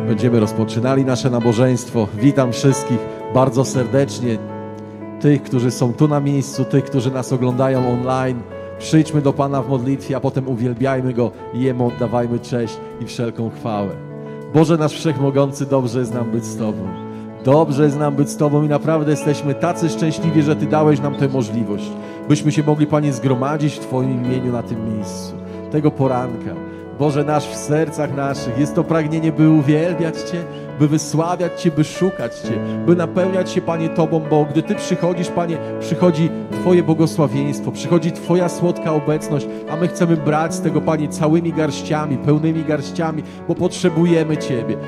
Będziemy rozpoczynali nasze nabożeństwo. Witam wszystkich bardzo serdecznie. Tych, którzy są tu na miejscu, tych, którzy nas oglądają online. Przyjdźmy do Pana w modlitwie, a potem uwielbiajmy Go i Jemu oddawajmy cześć i wszelką chwałę. Boże nasz Wszechmogący, dobrze jest nam być z Tobą. Dobrze jest nam być z Tobą i naprawdę jesteśmy tacy szczęśliwi, że Ty dałeś nam tę możliwość, byśmy się mogli, Panie, zgromadzić w Twoim imieniu na tym miejscu, tego poranka. Boże nasz, w sercach naszych jest to pragnienie, by uwielbiać Cię, by wysławiać Cię, by szukać Cię, by napełniać się, Panie, Tobą, bo gdy Ty przychodzisz, Panie, przychodzi Twoje błogosławieństwo, przychodzi Twoja słodka obecność, a my chcemy brać z tego, Panie, całymi garściami, pełnymi garściami, bo potrzebujemy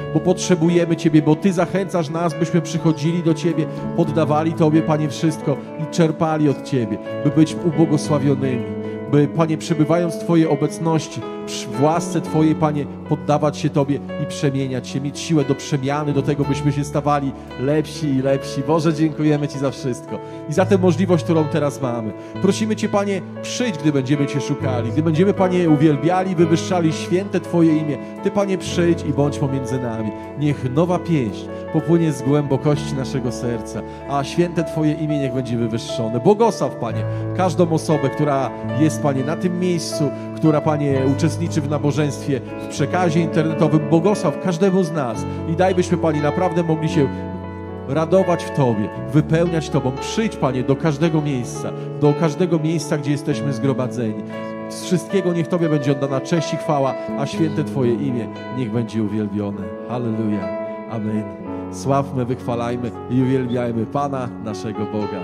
Ciebie, bo Ty zachęcasz nas, byśmy przychodzili do Ciebie, poddawali Tobie, Panie, wszystko i czerpali od Ciebie, by być ubłogosławionymi. By, Panie, przebywając w Twojej obecności, w łasce Twojej, Panie, poddawać się Tobie i przemieniać się, mieć siłę do przemiany, do tego, byśmy się stawali lepsi i lepsi. Boże, dziękujemy Ci za wszystko i za tę możliwość, którą teraz mamy. Prosimy Cię, Panie, przyjdź, gdy będziemy Cię szukali, gdy będziemy, Panie, uwielbiali, wywyższali święte Twoje imię. Ty, Panie, przyjdź i bądź pomiędzy nami. Niech nowa pieśń popłynie z głębokości naszego serca, a święte Twoje imię niech będzie wywyższone. Błogosław, Panie, każdą osobę, która jest, Panie, na tym miejscu, która, Panie, uczestniczy w nabożeństwie, w przekazie internetowym. Błogosław każdemu z nas i daj, byśmy, Panie, naprawdę mogli się radować w Tobie, wypełniać Tobą. Przyjdź, Panie, do każdego miejsca, gdzie jesteśmy zgromadzeni. Z wszystkiego niech Tobie będzie oddana cześć i chwała, a święte Twoje imię niech będzie uwielbione. Halleluja. Amen. Sławmy, wychwalajmy i uwielbiajmy Pana, naszego Boga.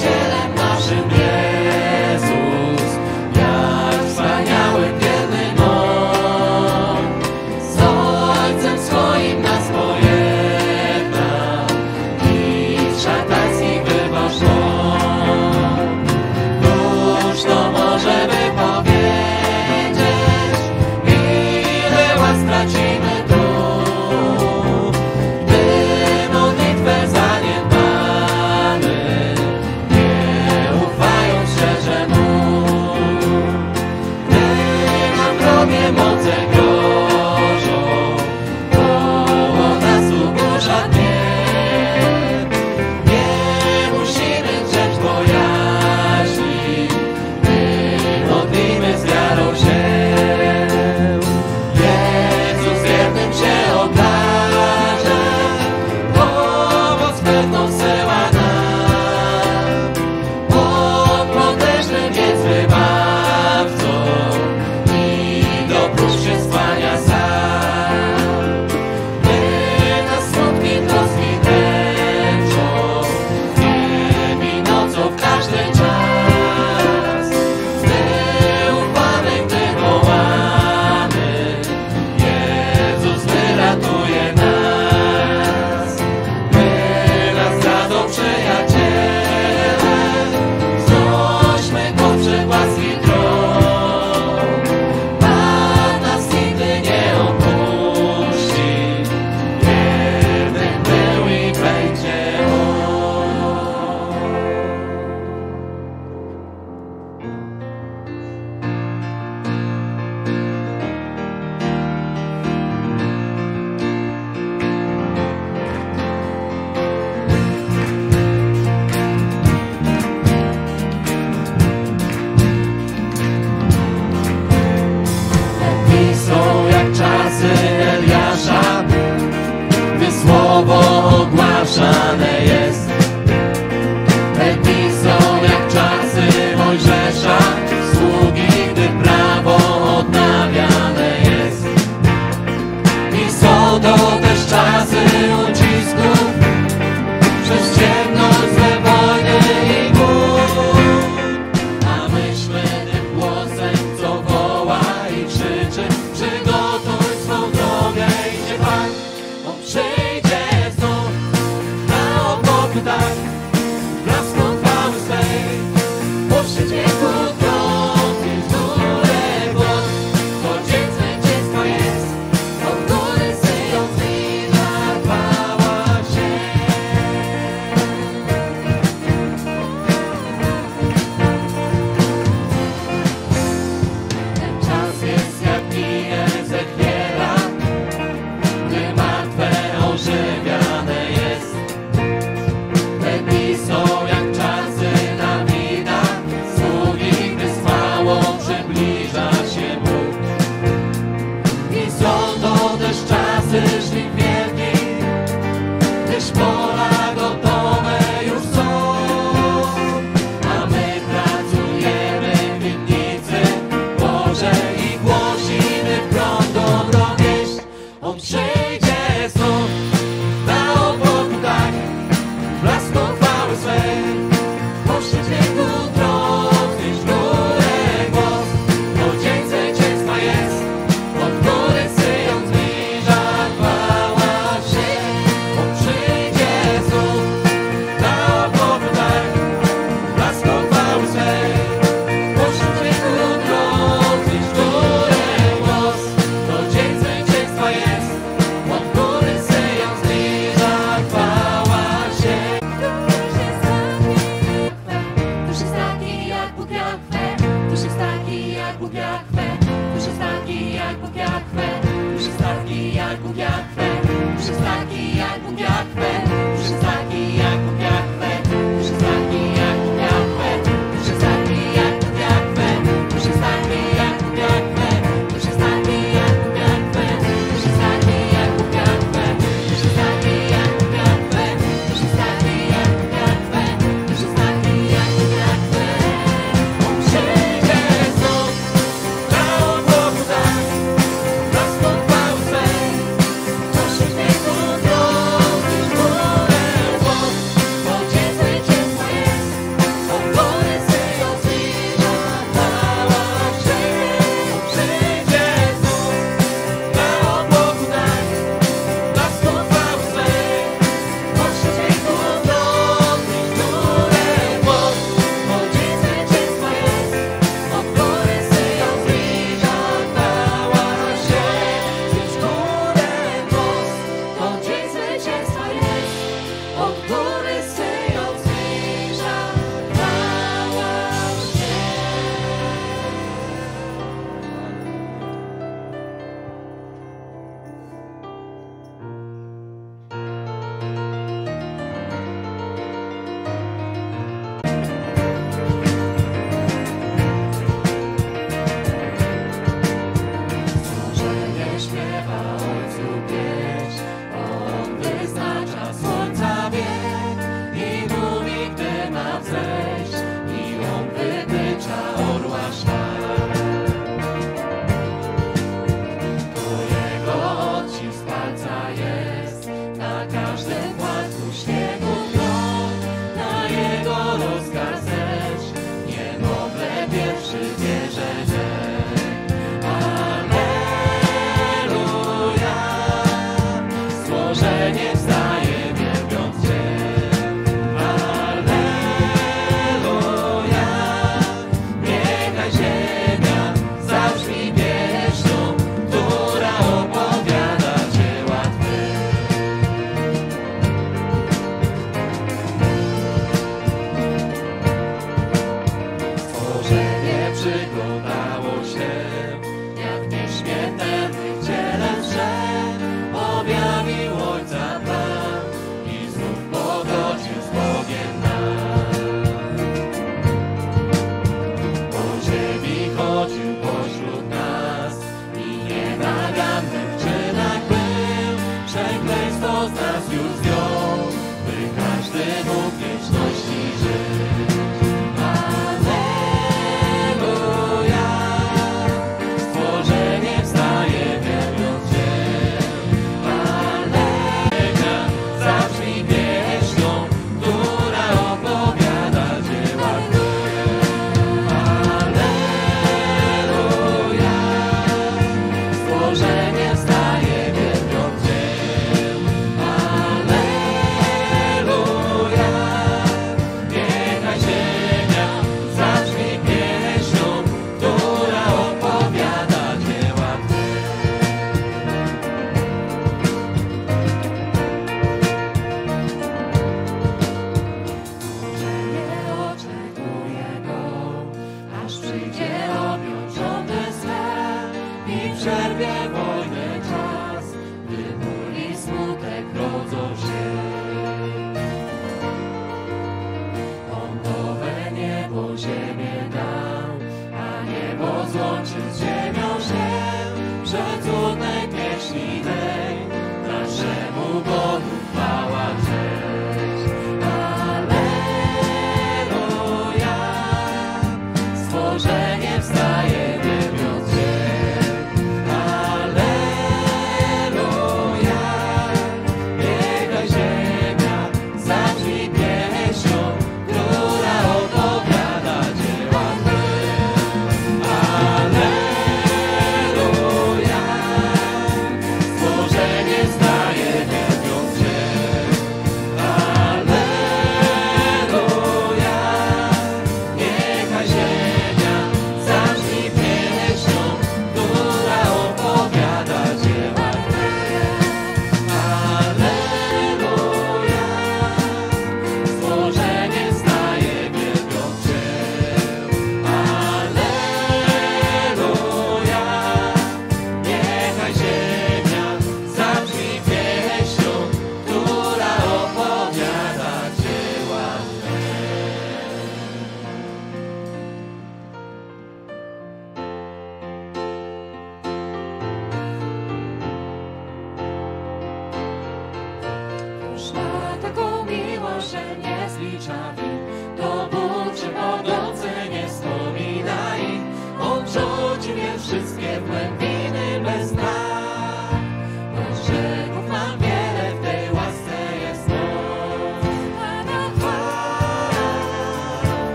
Jezus, jak wspaniały, wierny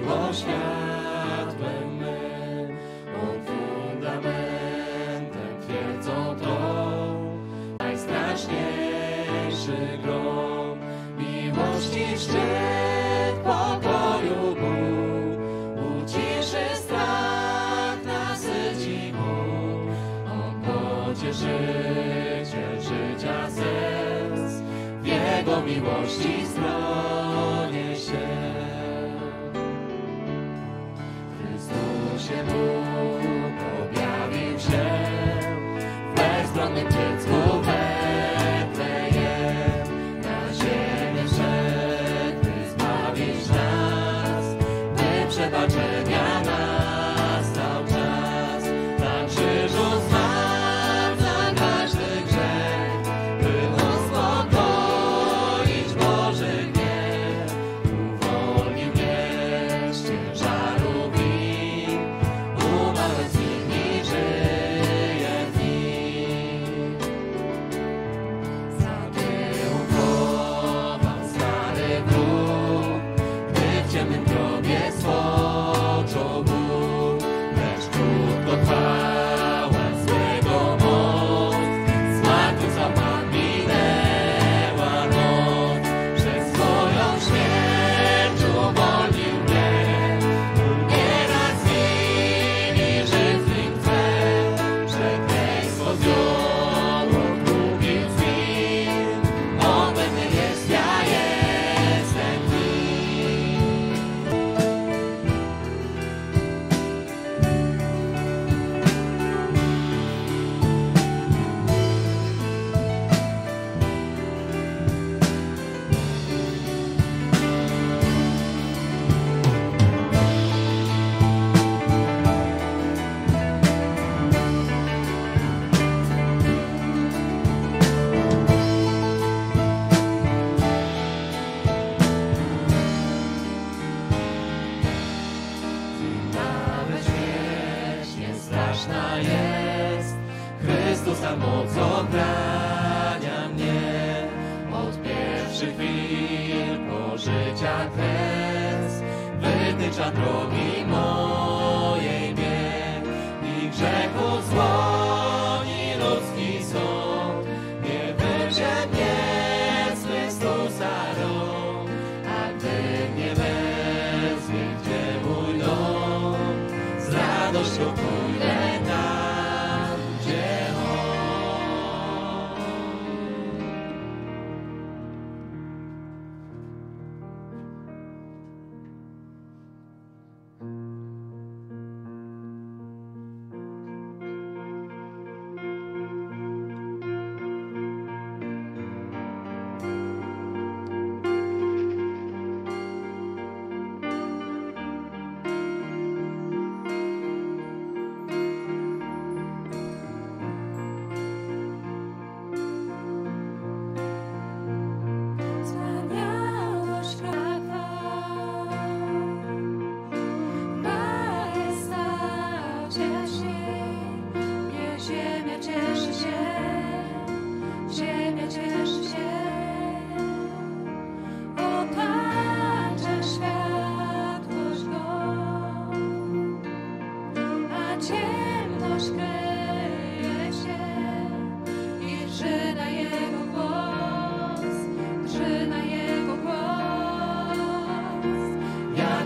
było światłem mym, on fundamentem, twierdzą tą, najstraszniejszy grom, miłości szczyt, pokoju Bóg, uciszy strach, nasyci ból, on pocieszyciel życia serc, w Jego miłości schronię się. Chrystusie Bóg objawił się w bezbronnym dziecku Betlejem, na ziemię wszedł, by zbawić nas, by przebaczenia nastał czas. Na krzyżu zmarł za każdy grzech, by uspokoić Boży gniew, uwolnił mnie z ciężaru win, umarłem z nim i żyję w nim. Zatyumował stary wróg, gdy w ciemnym grobie spoczął Bóg, lecz krótko trwała złego moc, zmartwychwstał minęła noc, przez swoją śmierć uwolnił mnie, umierać z nim i żyć z nim chcę, przekleństwo zdjął, odkupił z nim, on we mnie jest, ja jestem w nim. Nawet śmierć nie straszna jest, Chrystus tam moc ochrania mnie. Od pierwszych chwil pożycia kres wytycza drogi mojej bieg i grzechu złoni ludzki sąd. Nie wyrwie mnie z Chrystusa rąk, a gdy mnie wezwie, gdzie mój dom, z radością pójdę tam, gdzie On. Wspaniałość prawa, majestacie śni, niech ziemia cieszy się, ziemia cieszy się. Otacza światłość go, a ciemność kryje się i drży na jego głos, drży na jego głos. Jak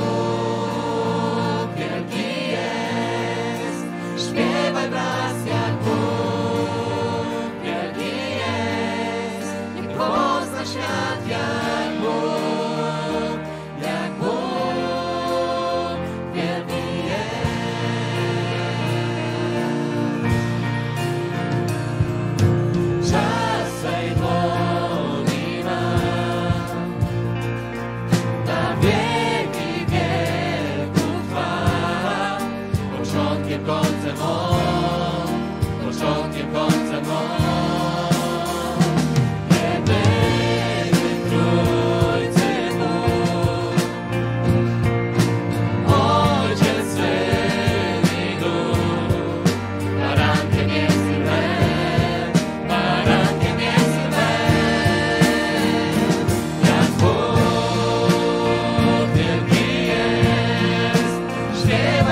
Bóg wielki jest, śpiewaj wraz, jak Bóg wielki jest, niech pozna świat, jak Bóg wielki jest.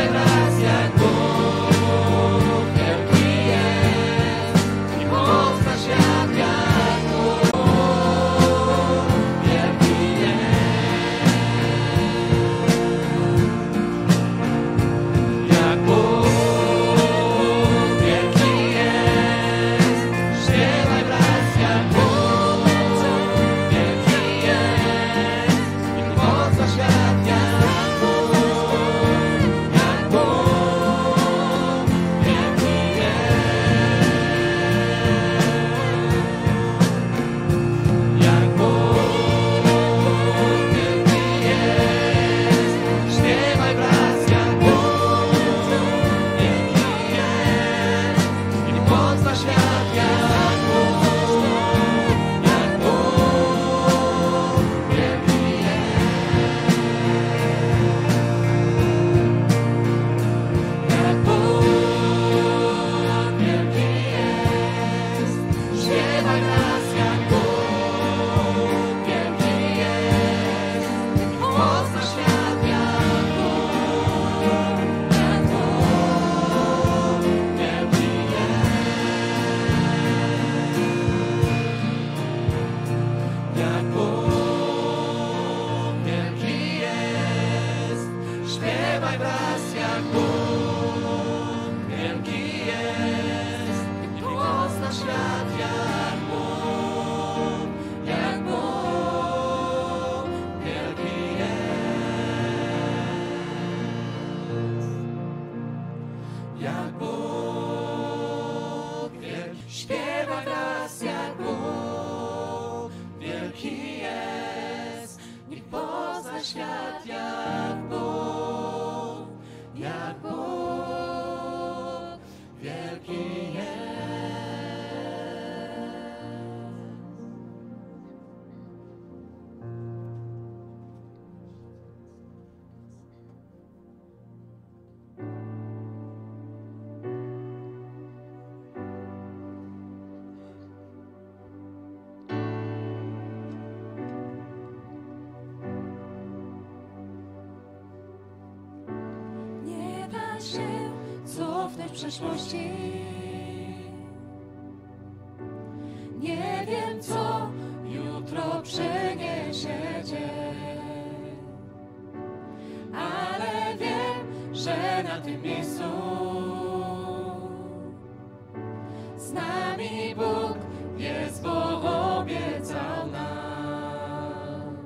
śpiewaj wraz jak Bóg wielki jest i pozna świat jak Bóg wielki jest. Jak Bóg wielki jest, śpiewaj wraz jak Bóg wielki jest i pozna świat jak Bóg wielki jest. Jak Bóg wielki jest, śpiewaj wraz jak Bóg wielki jest i pozna świat jak Bóg wielki jest. Jak Bóg wielki jest, śpiewaj wraz jak Bóg wielki jest i pozna świat jak Bóg wielki jest. Jak Bóg wielki jest, śpiewaj wraz jak Bóg wielki jest i pozna świat jak Bóg wielki jest. Jak Bóg wielki, śpiewaj wraz jak Bóg wielki jest, niech pozna świat jak Bóg wielki jest. Nie da się cofnąć przeszłości. Nie wiem, co jutro przyniesie dzień, ale wiem, że na tym miejscu z nami Bóg jest, bo obiecał nam.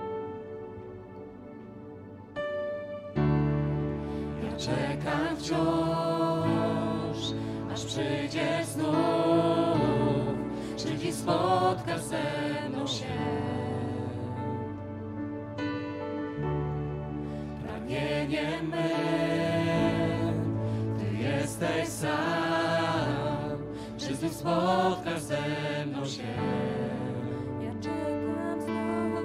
Ja czekam wciąż, aż przyjdzie znów, czyli spotkasz ze mną się. Pragnieniem mym Ty jesteś sam, czy znów spotkasz ze mną się. Ja czekam znów,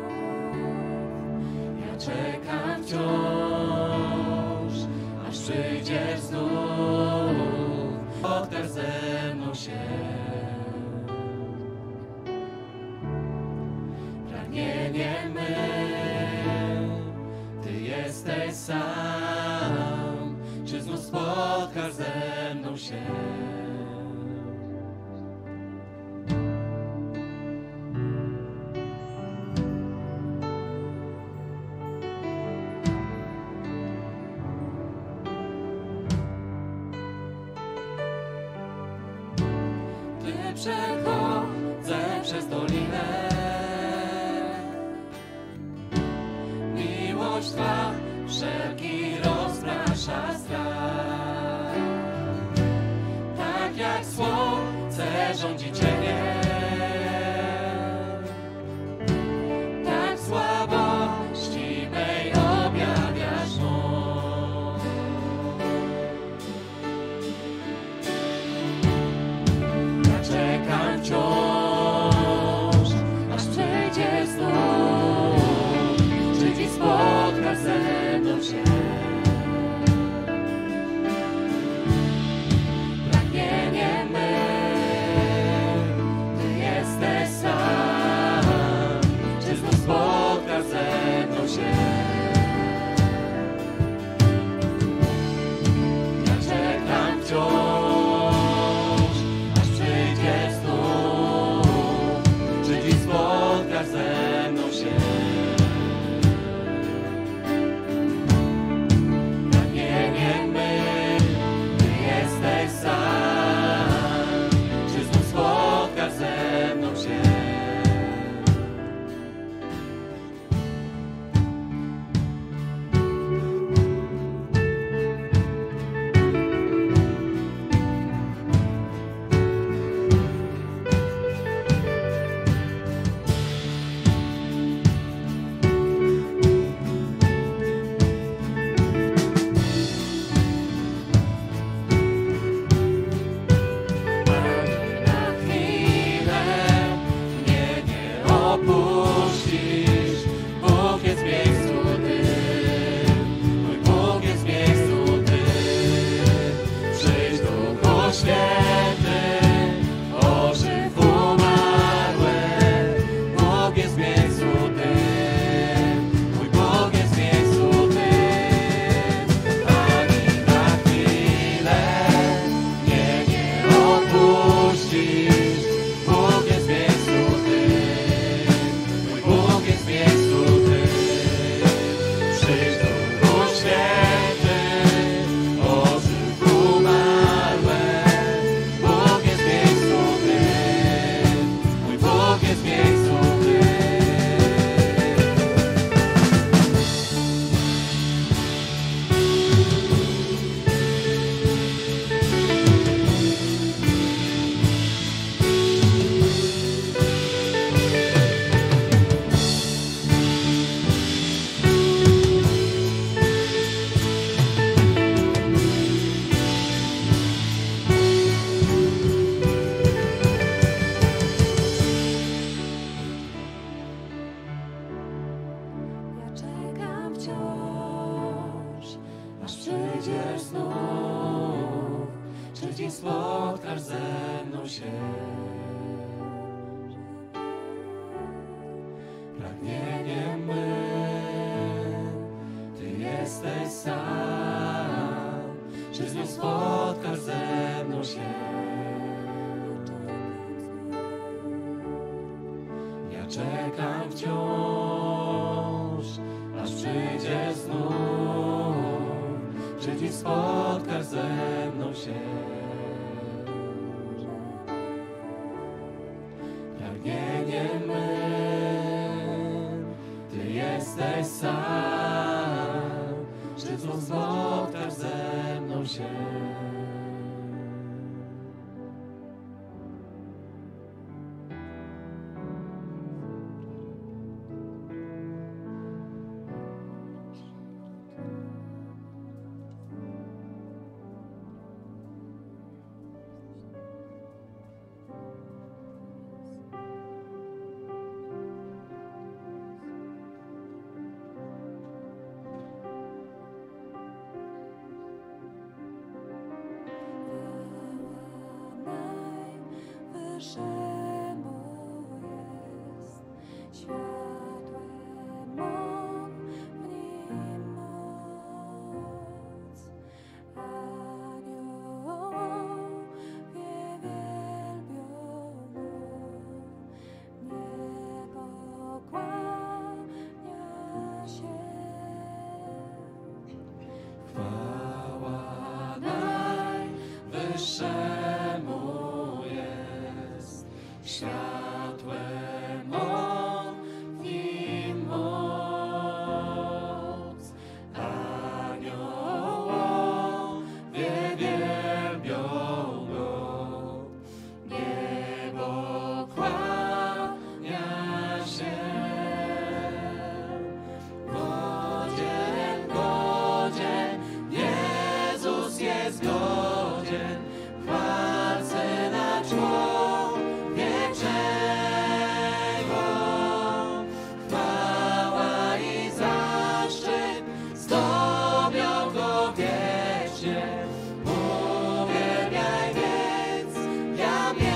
ja czekam wciąż, aż przyjdziesz znów, spotkasz ze mną się. Pragnieniem mym Ty jesteś sam, czy znów spotkasz ze mną się. Gdy przechodzę przez dolinę, miłość Twa wszelki rozprasza strach. Tak jak słońce rządzi cienie, tak słabości mej objawiasz moc. Ja czekam wciąż, aż przyjdzie znów, czy Dziś spotkasz ze mną się. przyjdziesz znów, czy dziś spotkasz ze mną się. Pragnieniem mym Ty jesteś sam, czy znów spotkasz ze mną się. Ja czekam wciąż, aż przyjdziesz znów, czy dziś spotkasz ze mną się. Pragnieniem mym Ty jesteś sam, czy znów spotkasz ze mną się. Wyższemu jest światłem On, w Nim moc. Aniołowie wielbią Go, niebo kłania się. Godzien, godzien, Jezus jest godzien chwal Syna człowieczego. Chwała i zaszczyt zdobią Go wiecznie. Uwielbiaj więc ja mnie.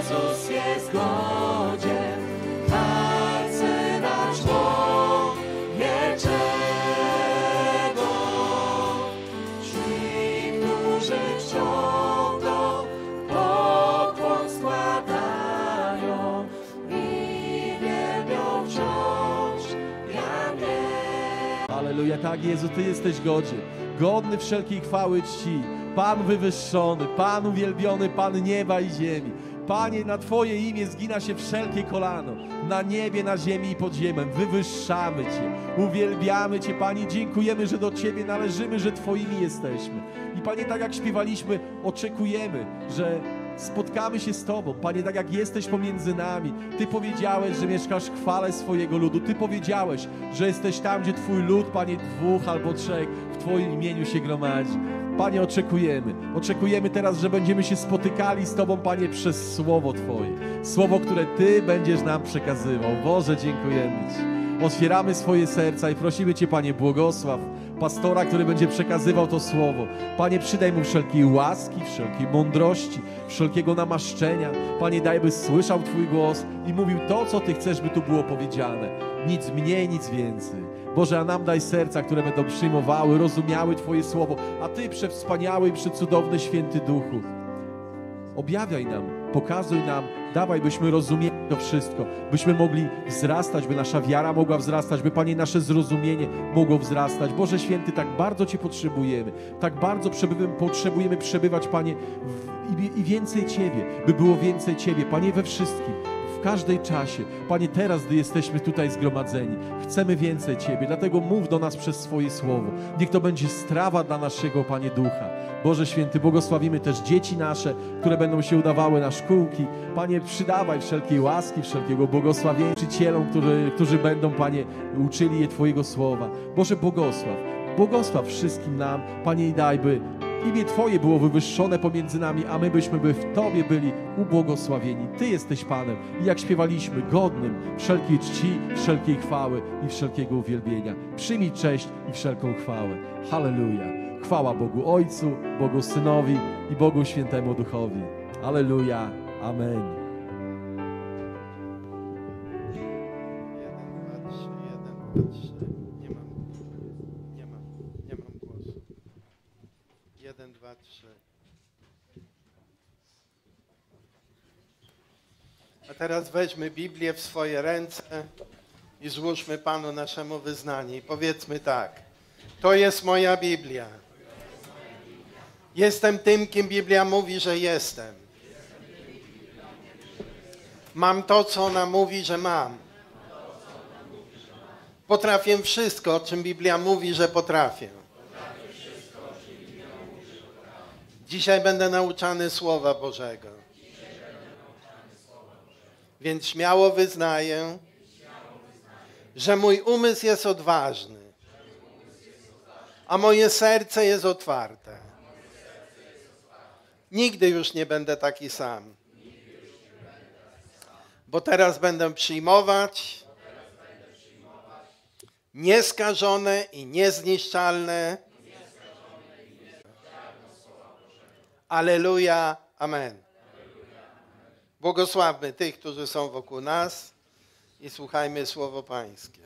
Jezus jest godzien, tacy na człowieczego. Ci, którzy czczą Go, pokłon składają i wielbią wciąż Jahwe. Alleluja, tak Jezu, Ty jesteś godzien, godny wszelkiej chwały czci. Pan wywyższony, Pan uwielbiony, Pan nieba i ziemi. Panie, na Twoje imię zgina się wszelkie kolano, na niebie, na ziemi i pod ziemią. Wywyższamy Cię, uwielbiamy Cię, Panie. Dziękujemy, że do Ciebie należymy, że Twoimi jesteśmy. I Panie, tak jak śpiewaliśmy, oczekujemy, że spotkamy się z Tobą. Panie, tak jak jesteś pomiędzy nami. Ty powiedziałeś, że mieszkasz w chwale swojego ludu. Ty powiedziałeś, że jesteś tam, gdzie Twój lud, Panie, 2 albo 3 w Twoim imieniu się gromadzi. Panie, oczekujemy teraz, że będziemy się spotykali z Tobą, Panie, przez Słowo Twoje. Słowo, które Ty będziesz nam przekazywał. Boże, dziękujemy Ci. Otwieramy swoje serca i prosimy Cię, Panie, błogosław pastora, który będzie przekazywał to Słowo. Panie, przydaj mu wszelkiej łaski, wszelkiej mądrości, wszelkiego namaszczenia. Panie, daj, by słyszał Twój głos i mówił to, co Ty chcesz, by tu było powiedziane. Nic mniej, nic więcej. Boże, a nam daj serca, które będą przyjmowały, rozumiały Twoje Słowo, a Ty, przewspaniały i przecudowny Święty Duchu, objawiaj nam, pokazuj nam, dawaj, byśmy rozumieli to wszystko, byśmy mogli wzrastać, by nasza wiara mogła wzrastać, by, Panie, nasze zrozumienie mogło wzrastać. Boże Święty, tak bardzo Cię potrzebujemy, tak bardzo potrzebujemy przebywać, Panie, i więcej Ciebie, by było więcej Ciebie, Panie, we wszystkim. W każdej czasie. Panie, teraz, gdy jesteśmy tutaj zgromadzeni, chcemy więcej Ciebie, dlatego mów do nas przez swoje Słowo. Niech to będzie strawa dla naszego, Panie, ducha. Boże Święty, błogosławimy też dzieci nasze, które będą się udawały na szkółki. Panie, przydawaj wszelkiej łaski, wszelkiego błogosławienia nauczycielom, którzy będą, Panie, uczyli je Twojego Słowa. Boże, błogosław wszystkim nam, Panie, i daj, by imię Twoje było wywyższone pomiędzy nami, a my byśmy w Tobie byli ubłogosławieni. Ty jesteś Panem i jak śpiewaliśmy, godnym wszelkiej czci, wszelkiej chwały i wszelkiego uwielbienia. Przyjmij cześć i wszelką chwałę. Halleluja. Chwała Bogu Ojcu, Bogu Synowi i Bogu Świętemu Duchowi. Halleluja. Amen. 1, 2, 3, 1, 2, 3. Nie mam głosu. 1, 2, 3. A teraz weźmy Biblię w swoje ręce i złóżmy Panu naszemu wyznanie i powiedzmy tak. To jest moja Biblia. Jestem tym, kim Biblia mówi, że jestem. Mam to, co ona mówi, że mam. Potrafię wszystko, o czym Biblia mówi, że potrafię. Dzisiaj będę nauczany Słowa Bożego. Więc śmiało wyznaję, że mój umysł jest odważny, a moje serce jest otwarte. Nigdy już nie będę taki sam. Bo teraz będę przyjmować nieskażone i niezniszczalne. Alleluja, amen. Błogosławmy tych, którzy są wokół nas i słuchajmy Słowo Pańskie.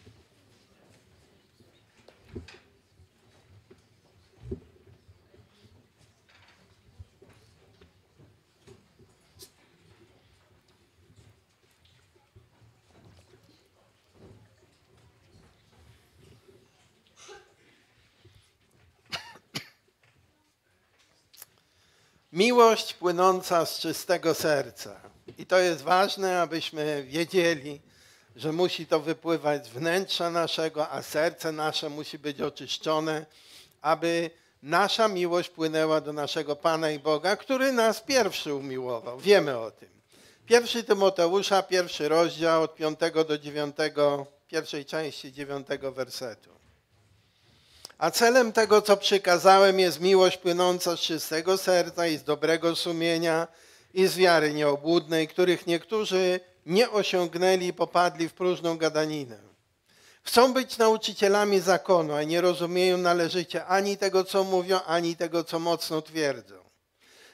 Miłość płynąca z czystego serca. I to jest ważne, abyśmy wiedzieli, że musi to wypływać z wnętrza naszego, a serce nasze musi być oczyszczone, aby nasza miłość płynęła do naszego Pana i Boga, który nas pierwszy umiłował. Wiemy o tym. 1 Tymoteusza, 1 rozdział od 5 do 9, pierwszej części 9 wersetu. A celem tego, co przykazałem, jest miłość płynąca z czystego serca i z dobrego sumienia i z wiary nieobłudnej, których niektórzy nie osiągnęli i popadli w próżną gadaninę. Chcą być nauczycielami zakonu, a nie rozumieją należycie ani tego, co mówią, ani tego, co mocno twierdzą.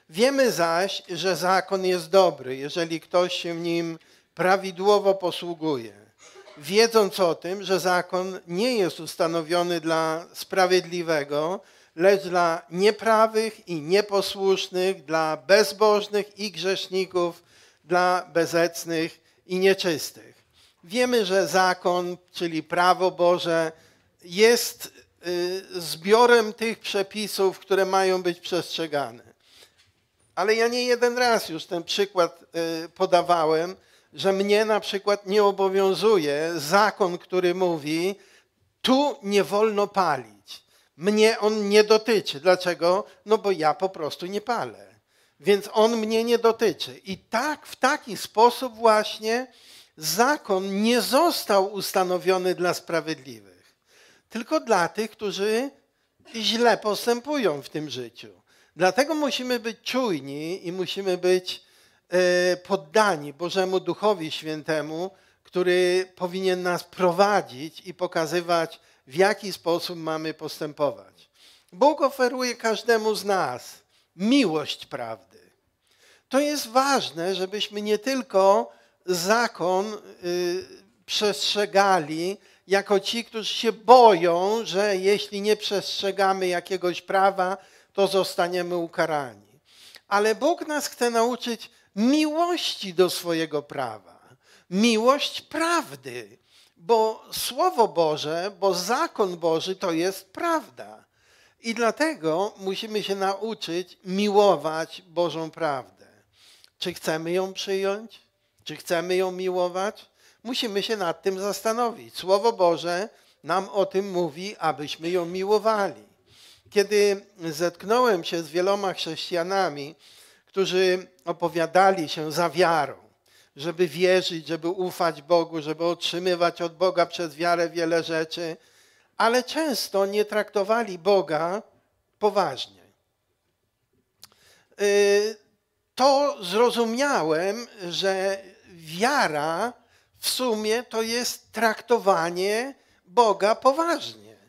Wiemy zaś, że zakon jest dobry, jeżeli ktoś się nim prawidłowo posługuje, wiedząc o tym, że zakon nie jest ustanowiony dla sprawiedliwego, lecz dla nieprawych i nieposłusznych, dla bezbożnych i grzeszników, dla bezecnych i nieczystych. Wiemy, że zakon, czyli prawo Boże, jest zbiorem tych przepisów, które mają być przestrzegane. Ale ja nie jeden raz już ten przykład podawałem, że mnie na przykład nie obowiązuje zakon, który mówi, tu nie wolno palić. Mnie on nie dotyczy. Dlaczego? No bo ja po prostu nie palę. Więc on mnie nie dotyczy. I tak, w taki sposób właśnie zakon nie został ustanowiony dla sprawiedliwych, tylko dla tych, którzy źle postępują w tym życiu. Dlatego musimy być czujni i musimy być poddani Bożemu Duchowi Świętemu, który powinien nas prowadzić i pokazywać, w jaki sposób mamy postępować. Bóg oferuje każdemu z nas miłość prawdy. To jest ważne, żebyśmy nie tylko zakon przestrzegali jako ci, którzy się boją, że jeśli nie przestrzegamy jakiegoś prawa, to zostaniemy ukarani. Ale Bóg nas chce nauczyć miłości do swojego prawa. Miłość prawdy, bo Słowo Boże, bo zakon Boży to jest prawda. I dlatego musimy się nauczyć miłować Bożą prawdę. Czy chcemy ją przyjąć? Czy chcemy ją miłować? Musimy się nad tym zastanowić. Słowo Boże nam o tym mówi, abyśmy ją miłowali. Kiedy zetknąłem się z wieloma chrześcijanami, którzy opowiadali się za wiarą, żeby wierzyć, żeby ufać Bogu, żeby otrzymywać od Boga przez wiarę wiele rzeczy, ale często nie traktowali Boga poważnie. To zrozumiałem, że wiara w sumie to jest traktowanie Boga poważnie.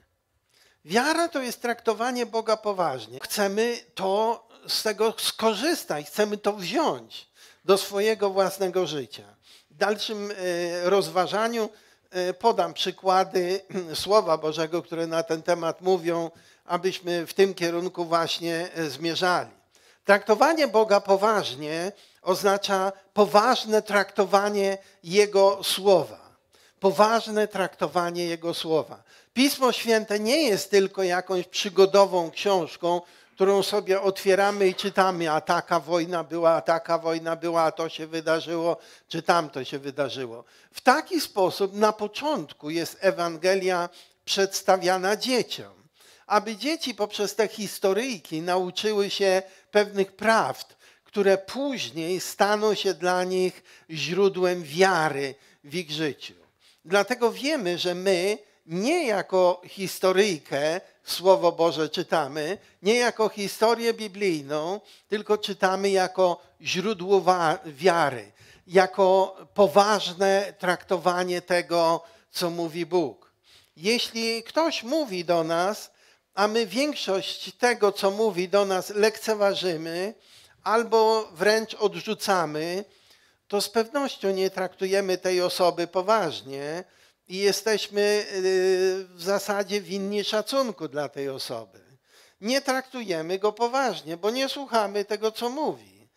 Wiara to jest traktowanie Boga poważnie. Chcemy z tego skorzystać, chcemy to wziąć do swojego własnego życia. W dalszym rozważaniu podam przykłady Słowa Bożego, które na ten temat mówią, abyśmy w tym kierunku właśnie zmierzali. Traktowanie Boga poważnie oznacza poważne traktowanie Jego Słowa. Poważne traktowanie Jego Słowa. Pismo Święte nie jest tylko jakąś przygodową książką, którą sobie otwieramy i czytamy, a taka wojna była, a taka wojna była, a to się wydarzyło, czy tamto się wydarzyło. W taki sposób na początku jest Ewangelia przedstawiana dzieciom, aby dzieci poprzez te historyjki nauczyły się pewnych prawd, które później staną się dla nich źródłem wiary w ich życiu. Dlatego wiemy, że my nie jako historyjkę Słowo Boże czytamy, nie jako historię biblijną, tylko czytamy jako źródło wiary, jako poważne traktowanie tego, co mówi Bóg. Jeśli ktoś mówi do nas, a my większość tego, co mówi do nas, lekceważymy albo wręcz odrzucamy, to z pewnością nie traktujemy tej osoby poważnie i jesteśmy w zasadzie winni szacunku dla tej osoby. Nie traktujemy go poważnie, bo nie słuchamy tego, co mówi.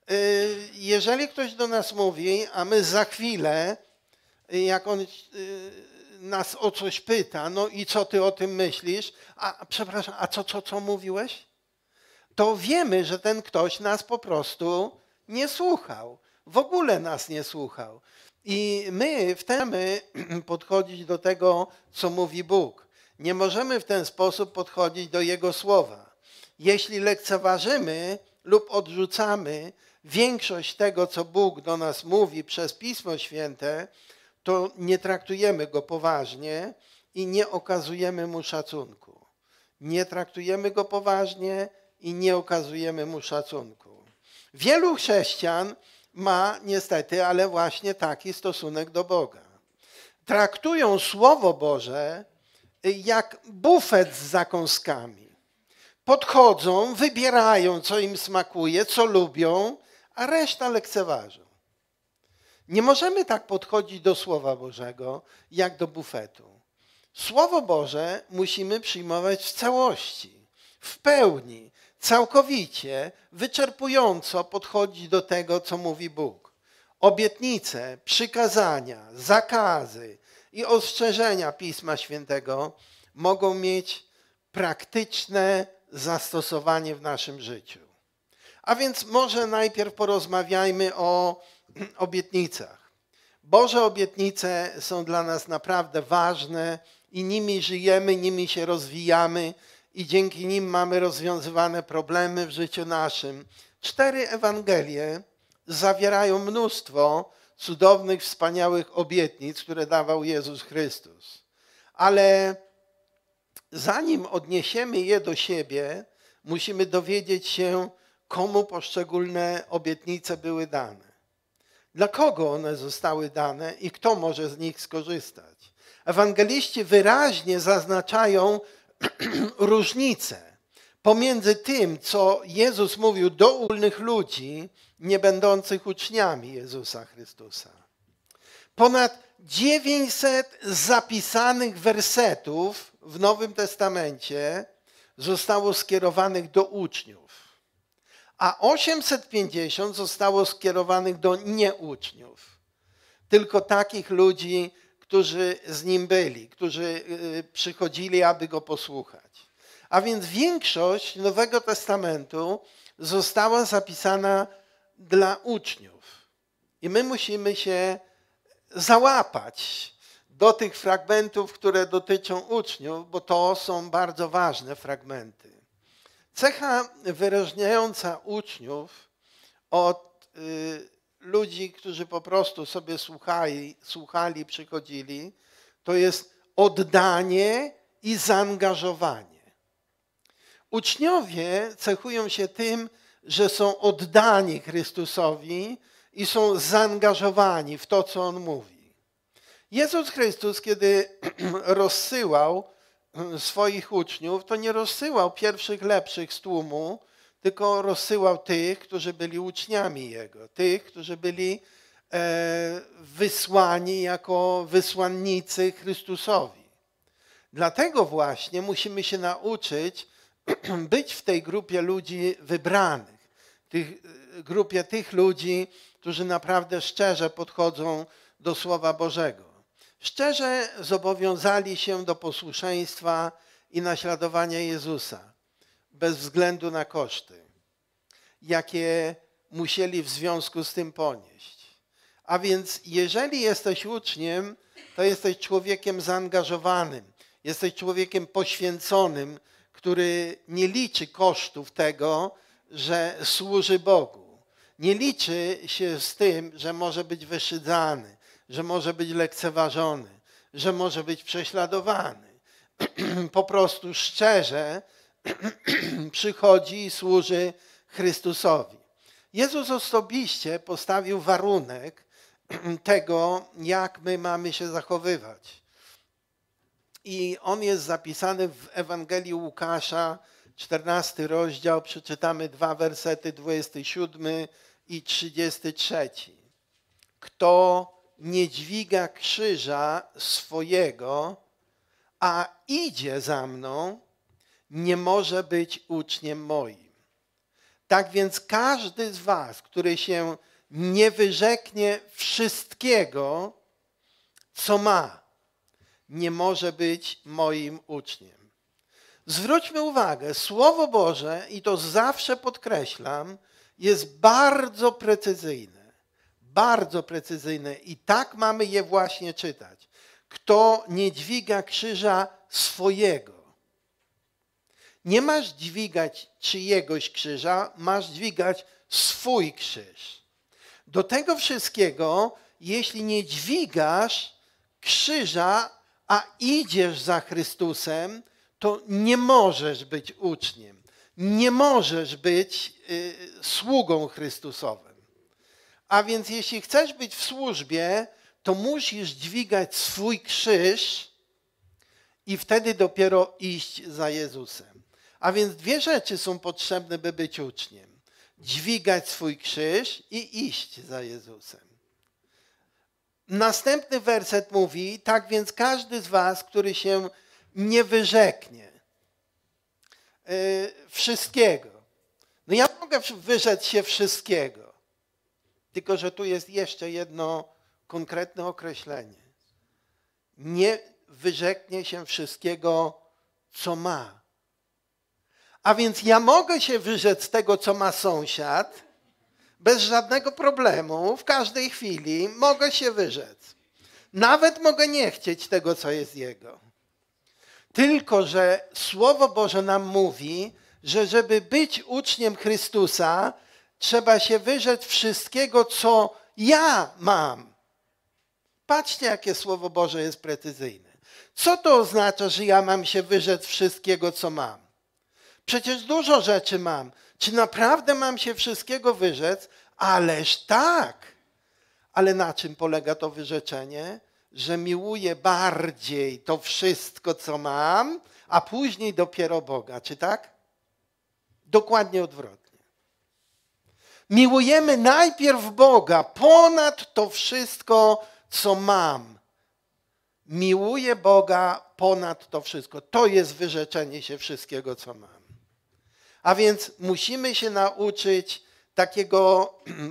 Jeżeli ktoś do nas mówi, a my za chwilę, jak on nas o coś pyta, no i co ty o tym myślisz? A przepraszam, a co mówiłeś? To wiemy, że ten ktoś nas po prostu nie słuchał. W ogóle nas nie słuchał. I my chcemy podchodzić do tego, co mówi Bóg. Nie możemy w ten sposób podchodzić do Jego Słowa. Jeśli lekceważymy lub odrzucamy większość tego, co Bóg do nas mówi przez Pismo Święte, to nie traktujemy Go poważnie i nie okazujemy Mu szacunku. Nie traktujemy Go poważnie i nie okazujemy Mu szacunku. Wielu chrześcijan ma niestety, ale właśnie taki stosunek do Boga. Traktują Słowo Boże jak bufet z zakąskami. podchodzą, wybierają, co im smakuje, co lubią, a reszta lekceważą. Nie możemy tak podchodzić do Słowa Bożego, jak do bufetu. Słowo Boże musimy przyjmować w całości, w pełni, całkowicie, wyczerpująco podchodzić do tego, co mówi Bóg. Obietnice, przykazania, zakazy i ostrzeżenia Pisma Świętego mogą mieć praktyczne zastosowanie w naszym życiu. A więc może najpierw porozmawiajmy o obietnicach. Boże obietnice są dla nas naprawdę ważne i nimi żyjemy, nimi się rozwijamy i dzięki nim mamy rozwiązywane problemy w życiu naszym. 4 Ewangelie zawierają mnóstwo cudownych, wspaniałych obietnic, które dawał Jezus Chrystus. Ale zanim odniesiemy je do siebie, musimy dowiedzieć się, komu poszczególne obietnice były dane. Dla kogo one zostały dane i kto może z nich skorzystać. Ewangeliści wyraźnie zaznaczają różnicę pomiędzy tym, co Jezus mówił do ogólnych ludzi, nie będących uczniami Jezusa Chrystusa. Ponad 900 zapisanych wersetów w Nowym Testamencie zostało skierowanych do uczniów, a 850 zostało skierowanych do nieuczniów. Tylko takich ludzi, którzy z Nim byli, którzy przychodzili, aby Go posłuchać. A więc większość Nowego Testamentu została zapisana dla uczniów. I my musimy się załapać do tych fragmentów, które dotyczą uczniów, bo to są bardzo ważne fragmenty. Cecha wyróżniająca uczniów od ludzi, którzy po prostu sobie słuchali, przychodzili, to jest oddanie i zaangażowanie. Uczniowie cechują się tym, że są oddani Chrystusowi i są zaangażowani w to, co On mówi. Jezus Chrystus, kiedy rozsyłał swoich uczniów, to nie rozsyłał pierwszych lepszych z tłumu, tylko rozsyłał tych, którzy byli uczniami Jego, tych, którzy byli wysłani jako wysłannicy Chrystusowi. Dlatego właśnie musimy się nauczyć być w tej grupie ludzi wybranych, grupie tych ludzi, którzy naprawdę szczerze podchodzą do Słowa Bożego. Szczerze zobowiązali się do posłuszeństwa i naśladowania Jezusa, bez względu na koszty, jakie musieli w związku z tym ponieść. A więc jeżeli jesteś uczniem, to jesteś człowiekiem zaangażowanym, jesteś człowiekiem poświęconym, który nie liczy kosztów tego, że służy Bogu. Nie liczy się z tym, że może być wyszydzany, że może być lekceważony, że może być prześladowany. Po prostu szczerze przychodzi i służy Chrystusowi. Jezus osobiście postawił warunek tego, jak my mamy się zachowywać. I on jest zapisany w Ewangelii Łukasza, 14 rozdział, przeczytamy 2 wersety, 27 i 33. Kto nie dźwiga krzyża swojego, a idzie za mną, nie może być uczniem moim. Tak więc każdy z was, który się nie wyrzeknie wszystkiego, co ma, nie może być moim uczniem. Zwróćmy uwagę, Słowo Boże, i to zawsze podkreślam, jest bardzo precyzyjne. Bardzo precyzyjne i tak mamy je właśnie czytać. Kto nie dźwiga krzyża swojego. Nie masz dźwigać czyjegoś krzyża, masz dźwigać swój krzyż. Do tego wszystkiego, jeśli nie dźwigasz krzyża, a idziesz za Chrystusem, to nie możesz być uczniem. Nie możesz być sługą Chrystusowym. A więc jeśli chcesz być w służbie, to musisz dźwigać swój krzyż i wtedy dopiero iść za Jezusem. A więc dwie rzeczy są potrzebne, by być uczniem. Dźwigać swój krzyż i iść za Jezusem. Następny werset mówi, tak więc każdy z was, który się nie wyrzeknie wszystkiego. No ja mogę wyrzec się wszystkiego, tylko że tu jest jeszcze jedno konkretne określenie. Nie wyrzeknie się wszystkiego, co ma. A więc ja mogę się wyrzec tego, co ma sąsiad, bez żadnego problemu, w każdej chwili mogę się wyrzec. Nawet mogę nie chcieć tego, co jest jego. Tylko że Słowo Boże nam mówi, że żeby być uczniem Chrystusa, trzeba się wyrzec wszystkiego, co ja mam. Patrzcie, jakie Słowo Boże jest precyzyjne. Co to oznacza, że ja mam się wyrzec wszystkiego, co mam? Przecież dużo rzeczy mam. Czy naprawdę mam się wszystkiego wyrzec? Ależ tak. Ale na czym polega to wyrzeczenie? Że miłuję bardziej to wszystko, co mam, a później dopiero Boga. Czy tak? Dokładnie odwrotnie. Miłujemy najpierw Boga ponad to wszystko, co mam. Miłuję Boga ponad to wszystko. To jest wyrzeczenie się wszystkiego, co mam. A więc musimy się nauczyć takiego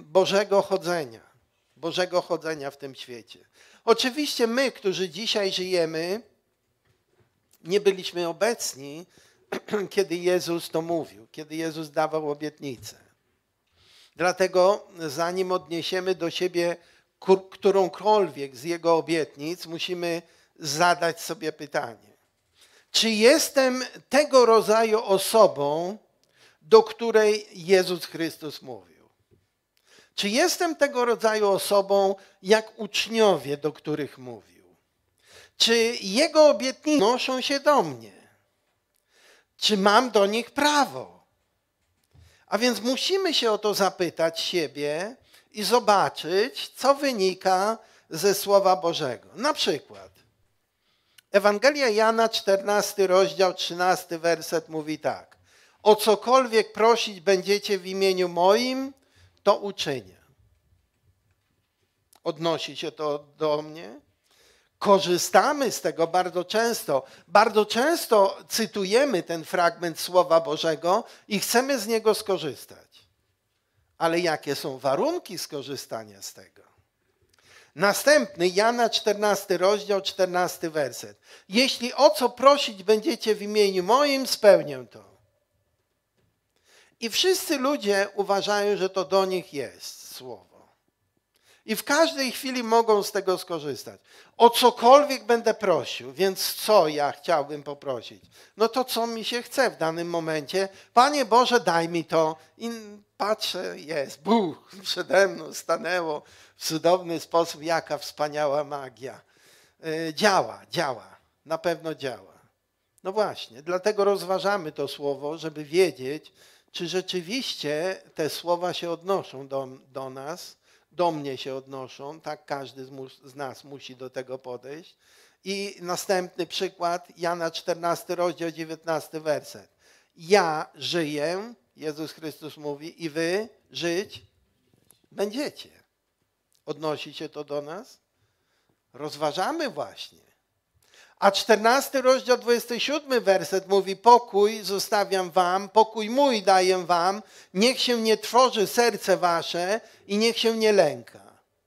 Bożego chodzenia w tym świecie. Oczywiście my, którzy dzisiaj żyjemy, nie byliśmy obecni, kiedy Jezus to mówił, kiedy Jezus dawał obietnicę. Dlatego zanim odniesiemy do siebie którąkolwiek z Jego obietnic, musimy zadać sobie pytanie. Czy jestem tego rodzaju osobą, do której Jezus Chrystus mówił? Czy jestem tego rodzaju osobą, jak uczniowie, do których mówił? Czy Jego obietnice odnoszą się do mnie? Czy mam do nich prawo? A więc musimy się o to zapytać siebie i zobaczyć, co wynika ze Słowa Bożego. Na przykład Ewangelia Jana, 14 rozdział, 13 werset mówi tak. O cokolwiek prosić będziecie w imieniu moim, to uczynię. Odnosi się to do mnie? Korzystamy z tego bardzo często. Bardzo często cytujemy ten fragment Słowa Bożego i chcemy z niego skorzystać. Ale jakie są warunki skorzystania z tego? Następny, Jana 14 rozdział, 14 werset. Jeśli o co prosić będziecie w imieniu moim, spełnię to. I wszyscy ludzie uważają, że to do nich jest słowo. I w każdej chwili mogą z tego skorzystać. O cokolwiek będę prosił, więc co ja chciałbym poprosić? No to co mi się chce w danym momencie. Panie Boże, daj mi to. I patrzę, jest, Bóg przede mną stanęło w cudowny sposób. Jaka wspaniała magia. Działa. Na pewno działa. No właśnie, dlatego rozważamy to słowo, żeby wiedzieć, czy rzeczywiście te słowa się odnoszą do nas, do mnie się odnoszą, tak każdy z nas musi do tego podejść. I następny przykład, Jana 14 rozdział, 19 werset. Ja żyję, Jezus Chrystus mówi, i wy żyć będziecie. Odnosi się to do nas? Rozważamy właśnie. A 14 rozdział, 27 werset mówi, pokój zostawiam wam, pokój mój daję wam, niech się nie trwoży serce wasze i niech się nie lęka.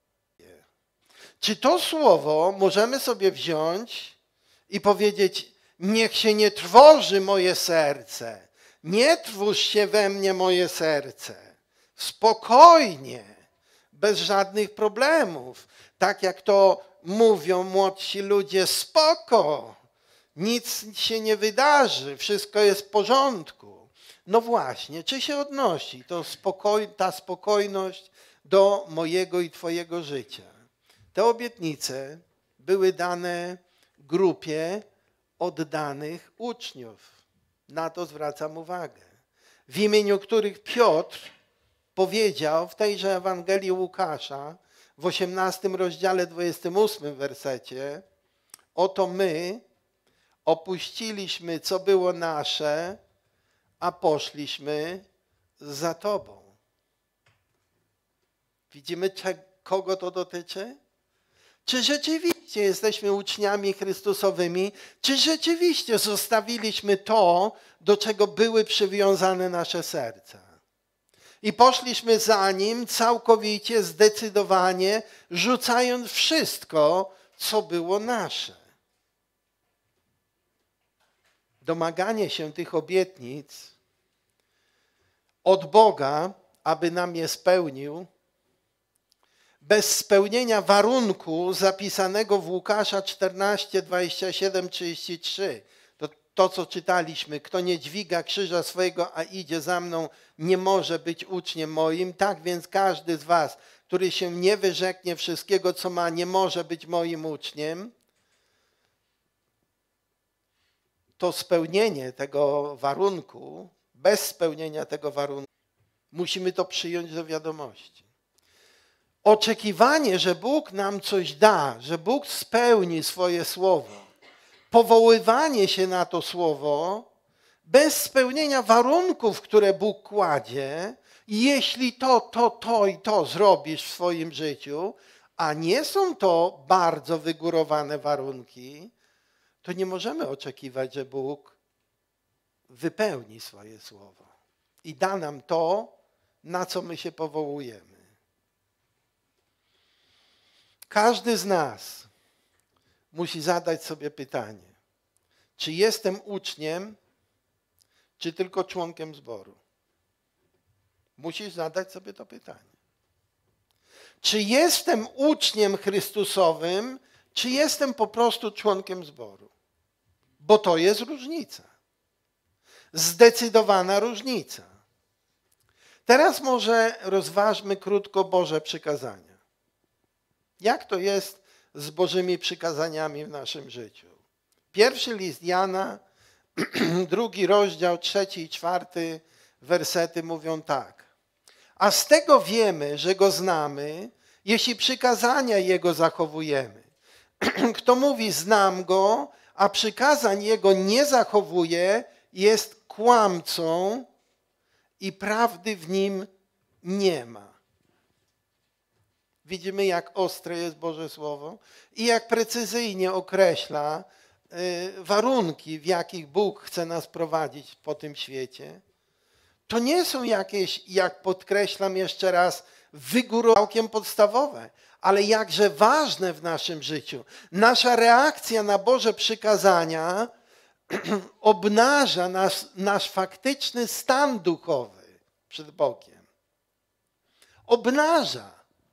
Czy to słowo możemy sobie wziąć i powiedzieć, niech się nie trwoży moje serce, nie trwóż się we mnie moje serce, spokojnie, bez żadnych problemów, tak jak to mówią młodsi ludzie, spoko, nic się nie wydarzy, wszystko jest w porządku. No właśnie, czy się odnosi ta spokojność do mojego i twojego życia? Te obietnice były dane grupie oddanych uczniów. Na to zwracam uwagę. W imieniu których Piotr powiedział w tejże Ewangelii Łukasza, w 18 rozdziale 28 wersecie, oto my opuściliśmy, co było nasze a poszliśmy za Tobą. Widzimy, kogo to dotyczy? Czy rzeczywiście jesteśmy uczniami Chrystusowymi? Czy rzeczywiście zostawiliśmy to, do czego były przywiązane nasze serca? I poszliśmy za Nim całkowicie, zdecydowanie, rzucając wszystko, co było nasze. Domaganie się tych obietnic od Boga, aby nam je spełnił, bez spełnienia warunku zapisanego w Łukasza 14, 27, 33. To, co czytaliśmy, kto nie dźwiga krzyża swojego, a idzie za mną, nie może być uczniem moim. Tak więc każdy z was, który się nie wyrzeknie wszystkiego, co ma, nie może być moim uczniem. To spełnienie tego warunku, bez spełnienia tego warunku, musimy to przyjąć do wiadomości. Oczekiwanie, że Bóg nam coś da, że Bóg spełni swoje słowo, powoływanie się na to słowo, bez spełnienia warunków, które Bóg kładzie, jeśli to i to zrobisz w swoim życiu, a nie są to bardzo wygórowane warunki, to nie możemy oczekiwać, że Bóg wypełni swoje słowo i da nam to, na co my się powołujemy. Każdy z nas musi zadać sobie pytanie, czy jestem uczniem, czy tylko członkiem zboru? Musisz zadać sobie to pytanie. Czy jestem uczniem Chrystusowym, czy jestem po prostu członkiem zboru? Bo to jest różnica. Zdecydowana różnica. Teraz może rozważmy krótko Boże przykazania. Jak to jest z Bożymi przykazaniami w naszym życiu? Pierwszy list Jana, 2 rozdział, 3 i 4 wersety mówią tak. A z tego wiemy, że Go znamy, jeśli przykazania Jego zachowujemy. Kto mówi znam Go, a przykazań Jego nie zachowuje, jest kłamcą i prawdy w nim nie ma. Widzimy, jak ostre jest Boże Słowo i jak precyzyjnie określa warunki, w jakich Bóg chce nas prowadzić po tym świecie. To nie są jakieś, jak podkreślam jeszcze raz, całkiem podstawowe, ale jakże ważne w naszym życiu. Nasza reakcja na Boże przykazania obnaża nasz faktyczny stan duchowy przed Bogiem. Obnaża.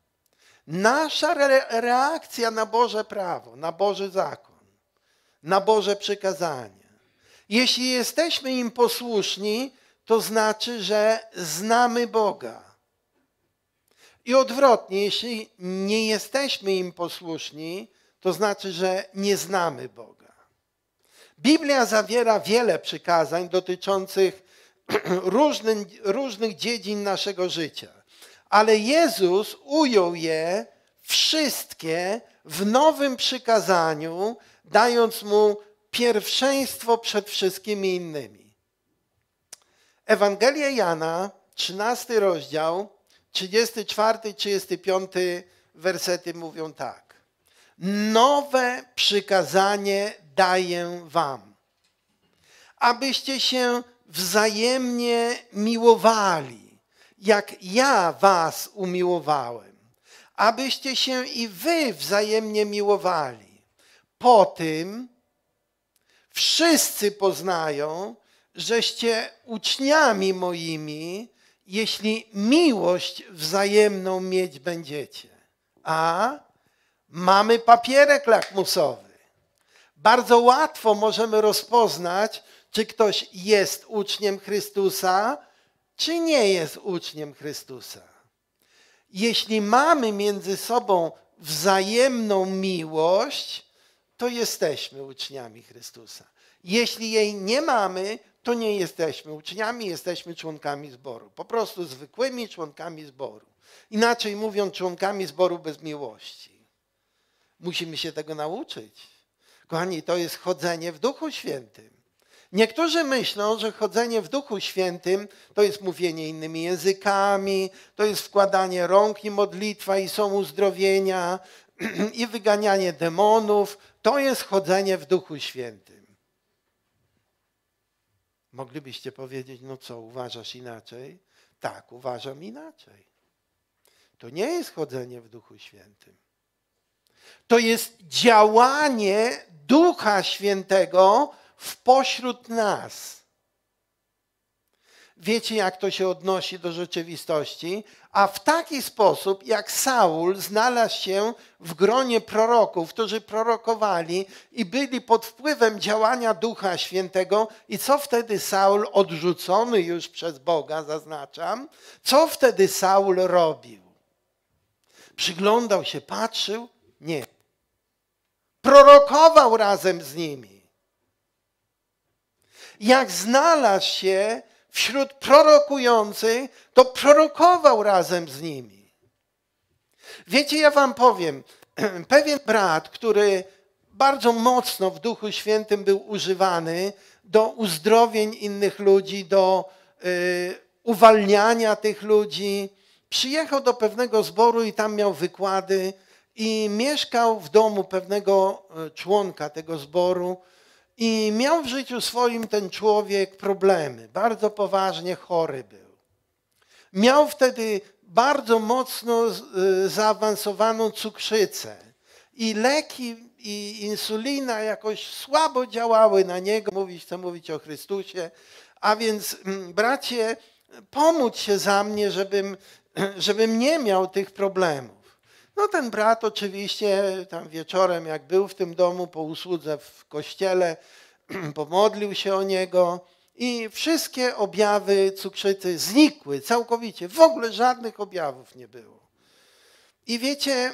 Nasza reakcja na Boże prawo, na Boży zakon, na Boże przykazania. Jeśli jesteśmy im posłuszni, to znaczy, że znamy Boga. I odwrotnie, jeśli nie jesteśmy im posłuszni, to znaczy, że nie znamy Boga. Biblia zawiera wiele przykazań dotyczących różnych dziedzin naszego życia. Ale Jezus ujął je wszystkie w nowym przykazaniu, dając mu pierwszeństwo przed wszystkimi innymi. Ewangelia Jana, 13 rozdział, 34-35 wersety mówią tak. Nowe przykazanie daję wam, abyście się wzajemnie miłowali, jak ja was umiłowałem, abyście się i wy wzajemnie miłowali. Po tym wszyscy poznają, żeście uczniami moimi, jeśli miłość wzajemną mieć będziecie. A mamy papierek lakmusowy. Bardzo łatwo możemy rozpoznać, czy ktoś jest uczniem Chrystusa, czy nie jest uczniem Chrystusa. Jeśli mamy między sobą wzajemną miłość, to jesteśmy uczniami Chrystusa. Jeśli jej nie mamy, to nie jesteśmy uczniami, jesteśmy członkami zboru. Po prostu zwykłymi członkami zboru. Inaczej mówiąc, członkami zboru bez miłości. Musimy się tego nauczyć. Kochani, to jest chodzenie w Duchu Świętym. Niektórzy myślą, że chodzenie w Duchu Świętym to jest mówienie innymi językami, to jest wkładanie rąk i modlitwa i są uzdrowienia i wyganianie demonów. To jest chodzenie w Duchu Świętym. Moglibyście powiedzieć, no co, uważasz inaczej? Tak, uważam inaczej. To nie jest chodzenie w Duchu Świętym. To jest działanie Ducha Świętego w pośród nas. Wiecie, jak to się odnosi do rzeczywistości? A w taki sposób, jak Saul znalazł się w gronie proroków, którzy prorokowali i byli pod wpływem działania Ducha Świętego. I co wtedy Saul, odrzucony już przez Boga, zaznaczam, co wtedy Saul robił? Przyglądał się, patrzył? Nie. Prorokował razem z nimi. Jak znalazł się wśród prorokujących, to prorokował razem z nimi. Wiecie, ja wam powiem, pewien brat, który bardzo mocno w Duchu Świętym był używany do uzdrowień innych ludzi, do uwalniania tych ludzi, przyjechał do pewnego zboru i tam miał wykłady i mieszkał w domu pewnego członka tego zboru i miał w życiu swoim ten człowiek problemy. Bardzo poważnie chory był. Miał wtedy bardzo mocno zaawansowaną cukrzycę i leki i insulina jakoś słabo działały na niego. Chcę mówić o Chrystusie. A więc bracie, pomódź się za mnie, żebym nie miał tych problemów. No ten brat oczywiście tam wieczorem, jak był w tym domu po usłudze w kościele, pomodlił się o niego i wszystkie objawy cukrzycy znikły całkowicie. W ogóle żadnych objawów nie było. I wiecie,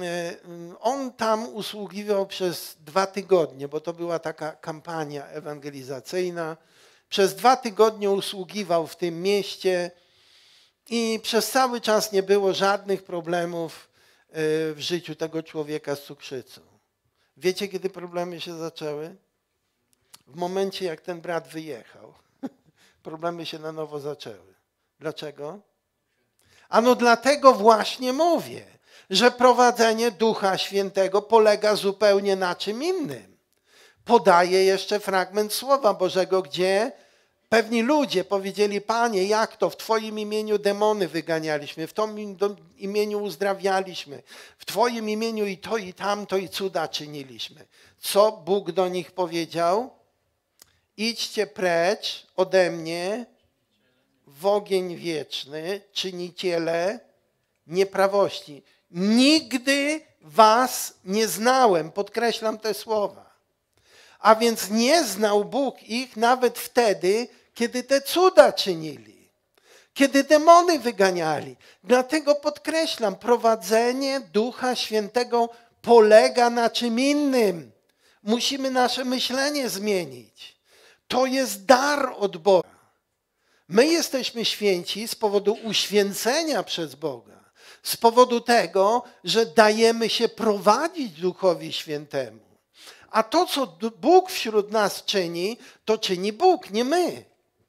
on tam usługiwał przez 2 tygodnie, bo to była taka kampania ewangelizacyjna. Przez 2 tygodnie usługiwał w tym mieście i przez cały czas nie było żadnych problemów w życiu tego człowieka z cukrzycą. Wiecie, kiedy problemy się zaczęły? W momencie, jak ten brat wyjechał. Problemy się na nowo zaczęły. Dlaczego? Ano dlatego właśnie mówię, że prowadzenie Ducha Świętego polega zupełnie na czym innym. Podaję jeszcze fragment Słowa Bożego, gdzie pewni ludzie powiedzieli: Panie, jak to? W Twoim imieniu demony wyganialiśmy, w Twoim imieniu uzdrawialiśmy, w Twoim imieniu i to, i tamto, i cuda czyniliśmy. Co Bóg do nich powiedział? Idźcie precz ode mnie w ogień wieczny, czyniciele nieprawości. Nigdy was nie znałem. Podkreślam te słowa. A więc nie znał Bóg ich nawet wtedy, kiedy te cuda czynili, kiedy demony wyganiali. Dlatego podkreślam, prowadzenie Ducha Świętego polega na czym innym. Musimy nasze myślenie zmienić. To jest dar od Boga. My jesteśmy święci z powodu uświęcenia przez Boga. Z powodu tego, że dajemy się prowadzić Duchowi Świętemu. A to, co Bóg wśród nas czyni, to czyni Bóg, nie my.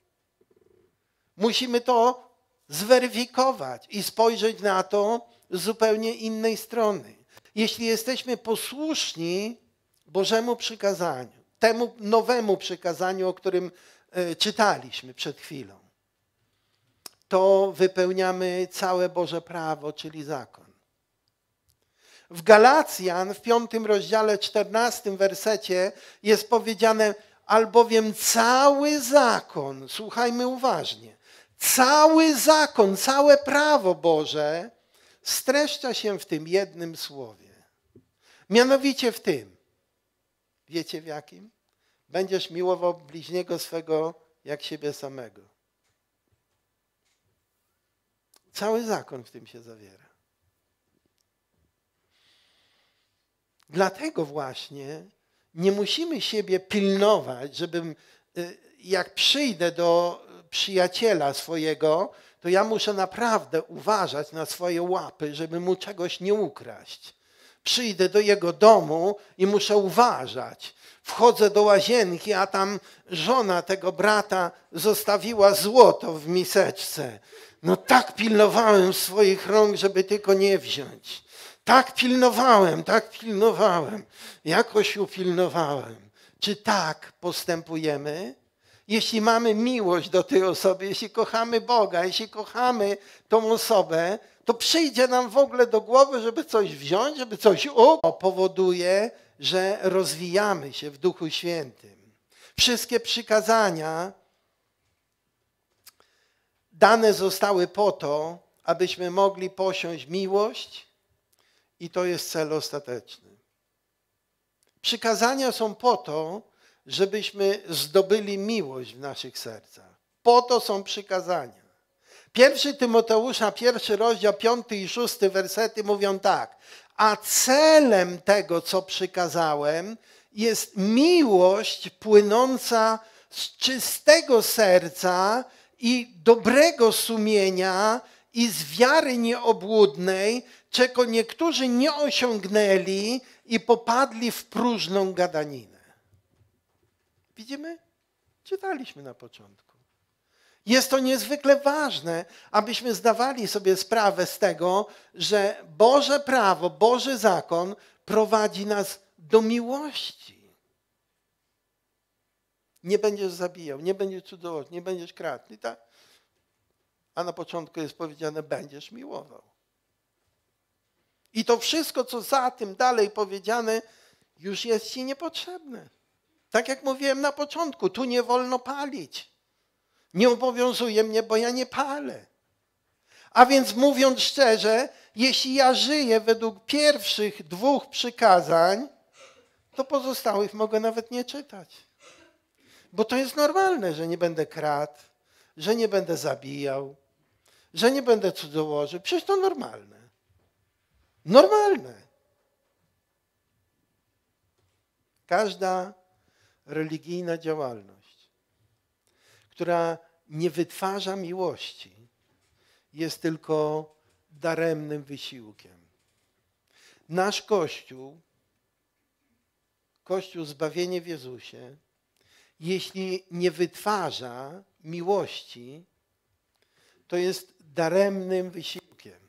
Musimy to zweryfikować i spojrzeć na to z zupełnie innej strony. Jeśli jesteśmy posłuszni Bożemu przykazaniu, temu nowemu przykazaniu, o którym czytaliśmy przed chwilą, to wypełniamy całe Boże prawo, czyli zakon. W Galacjan, w 5 rozdziale, 14 wersecie jest powiedziane: albowiem cały zakon, słuchajmy uważnie, cały zakon, całe prawo Boże streszcza się w tym jednym słowie. Mianowicie w tym. Wiecie w jakim? Będziesz miłował bliźniego swego jak siebie samego. Cały zakon w tym się zawiera. Dlatego właśnie nie musimy siebie pilnować, żebym, jak przyjdę do przyjaciela swojego, to ja muszę naprawdę uważać na swoje łapy, żeby mu czegoś nie ukraść. Przyjdę do jego domu i muszę uważać. Wchodzę do łazienki, a tam żona tego brata zostawiła złoto w miseczce. No tak pilnowałem swoich rąk, żeby tylko nie wziąć. Tak pilnowałem. Jakoś upilnowałem. Czy tak postępujemy? Jeśli mamy miłość do tej osoby, jeśli kochamy Boga, jeśli kochamy tą osobę, to przyjdzie nam w ogóle do głowy, żeby coś wziąć, żeby coś powoduje, że rozwijamy się w Duchu Świętym. Wszystkie przykazania dane zostały po to, abyśmy mogli posiąść miłość i to jest cel ostateczny. Przykazania są po to, żebyśmy zdobyli miłość w naszych sercach. Po to są przykazania. 1 Tymoteusza, 1 rozdział, 5 i 6 wersety mówią tak. A celem tego, co przykazałem, jest miłość płynąca z czystego serca i dobrego sumienia i z wiary nieobłudnej, czego niektórzy nie osiągnęli i popadli w próżną gadaninę. Widzimy? Czytaliśmy na początku. Jest to niezwykle ważne, abyśmy zdawali sobie sprawę z tego, że Boże prawo, Boży zakon prowadzi nas do miłości. Nie będziesz zabijał, nie będziesz cudzołożył, nie będziesz kradł. I tak. A na początku jest powiedziane, będziesz miłował. I to wszystko, co za tym dalej powiedziane, już jest ci niepotrzebne. Tak jak mówiłem na początku, tu nie wolno palić. Nie obowiązuje mnie, bo ja nie palę. A więc mówiąc szczerze, jeśli ja żyję według pierwszych 2 przykazań, to pozostałych mogę nawet nie czytać. Bo to jest normalne, że nie będę kradł, że nie będę zabijał, że nie będę cudzołożył. Przecież to normalne. Normalne. Każda religijna działalność, która nie wytwarza miłości, jest tylko daremnym wysiłkiem. Nasz Kościół, Kościół zbawienie w Jezusie, jeśli nie wytwarza miłości, to jest daremnym wysiłkiem.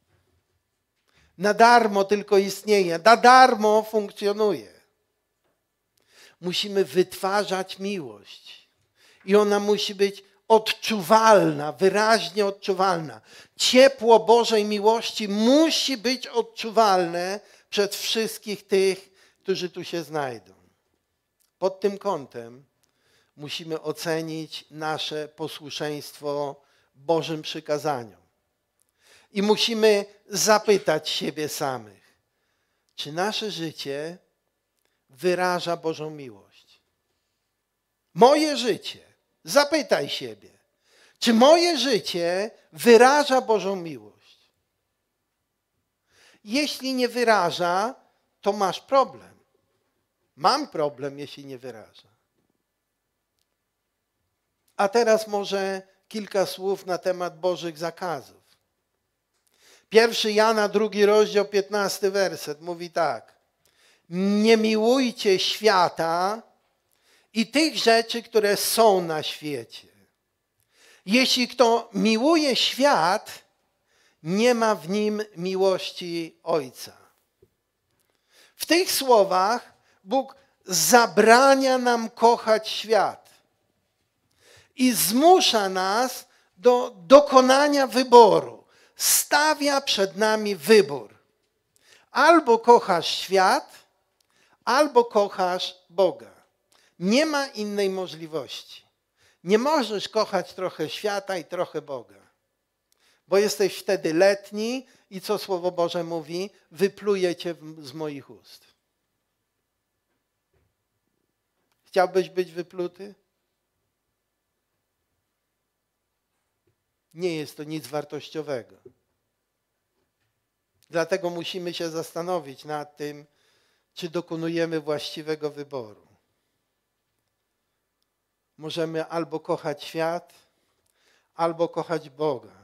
Na darmo tylko istnieje, na darmo funkcjonuje. Musimy wytwarzać miłość i ona musi być odczuwalna, wyraźnie odczuwalna. Ciepło Bożej miłości musi być odczuwalne przez wszystkich tych, którzy tu się znajdą. Pod tym kątem musimy ocenić nasze posłuszeństwo Bożym przykazaniom. I musimy zapytać siebie samych, czy nasze życie wyraża Bożą miłość. Moje życie, zapytaj siebie, czy moje życie wyraża Bożą miłość? Jeśli nie wyraża, to masz problem. Mam problem, jeśli nie wyraża. A teraz może kilka słów na temat Bożych zakazów. 1 Jana, 2 rozdział, 15 werset mówi tak. Nie miłujcie świata i tych rzeczy, które są na świecie. Jeśli kto miłuje świat, nie ma w nim miłości Ojca. W tych słowach Bóg zabrania nam kochać świat i zmusza nas do dokonania wyboru. Stawia przed nami wybór. Albo kochasz świat, albo kochasz Boga. Nie ma innej możliwości. Nie możesz kochać trochę świata i trochę Boga. Bo jesteś wtedy letni i co Słowo Boże mówi? Wypluje cię z moich ust. Chciałbyś być wypluty? Nie jest to nic wartościowego. Dlatego musimy się zastanowić nad tym, czy dokonujemy właściwego wyboru. Możemy albo kochać świat, albo kochać Boga.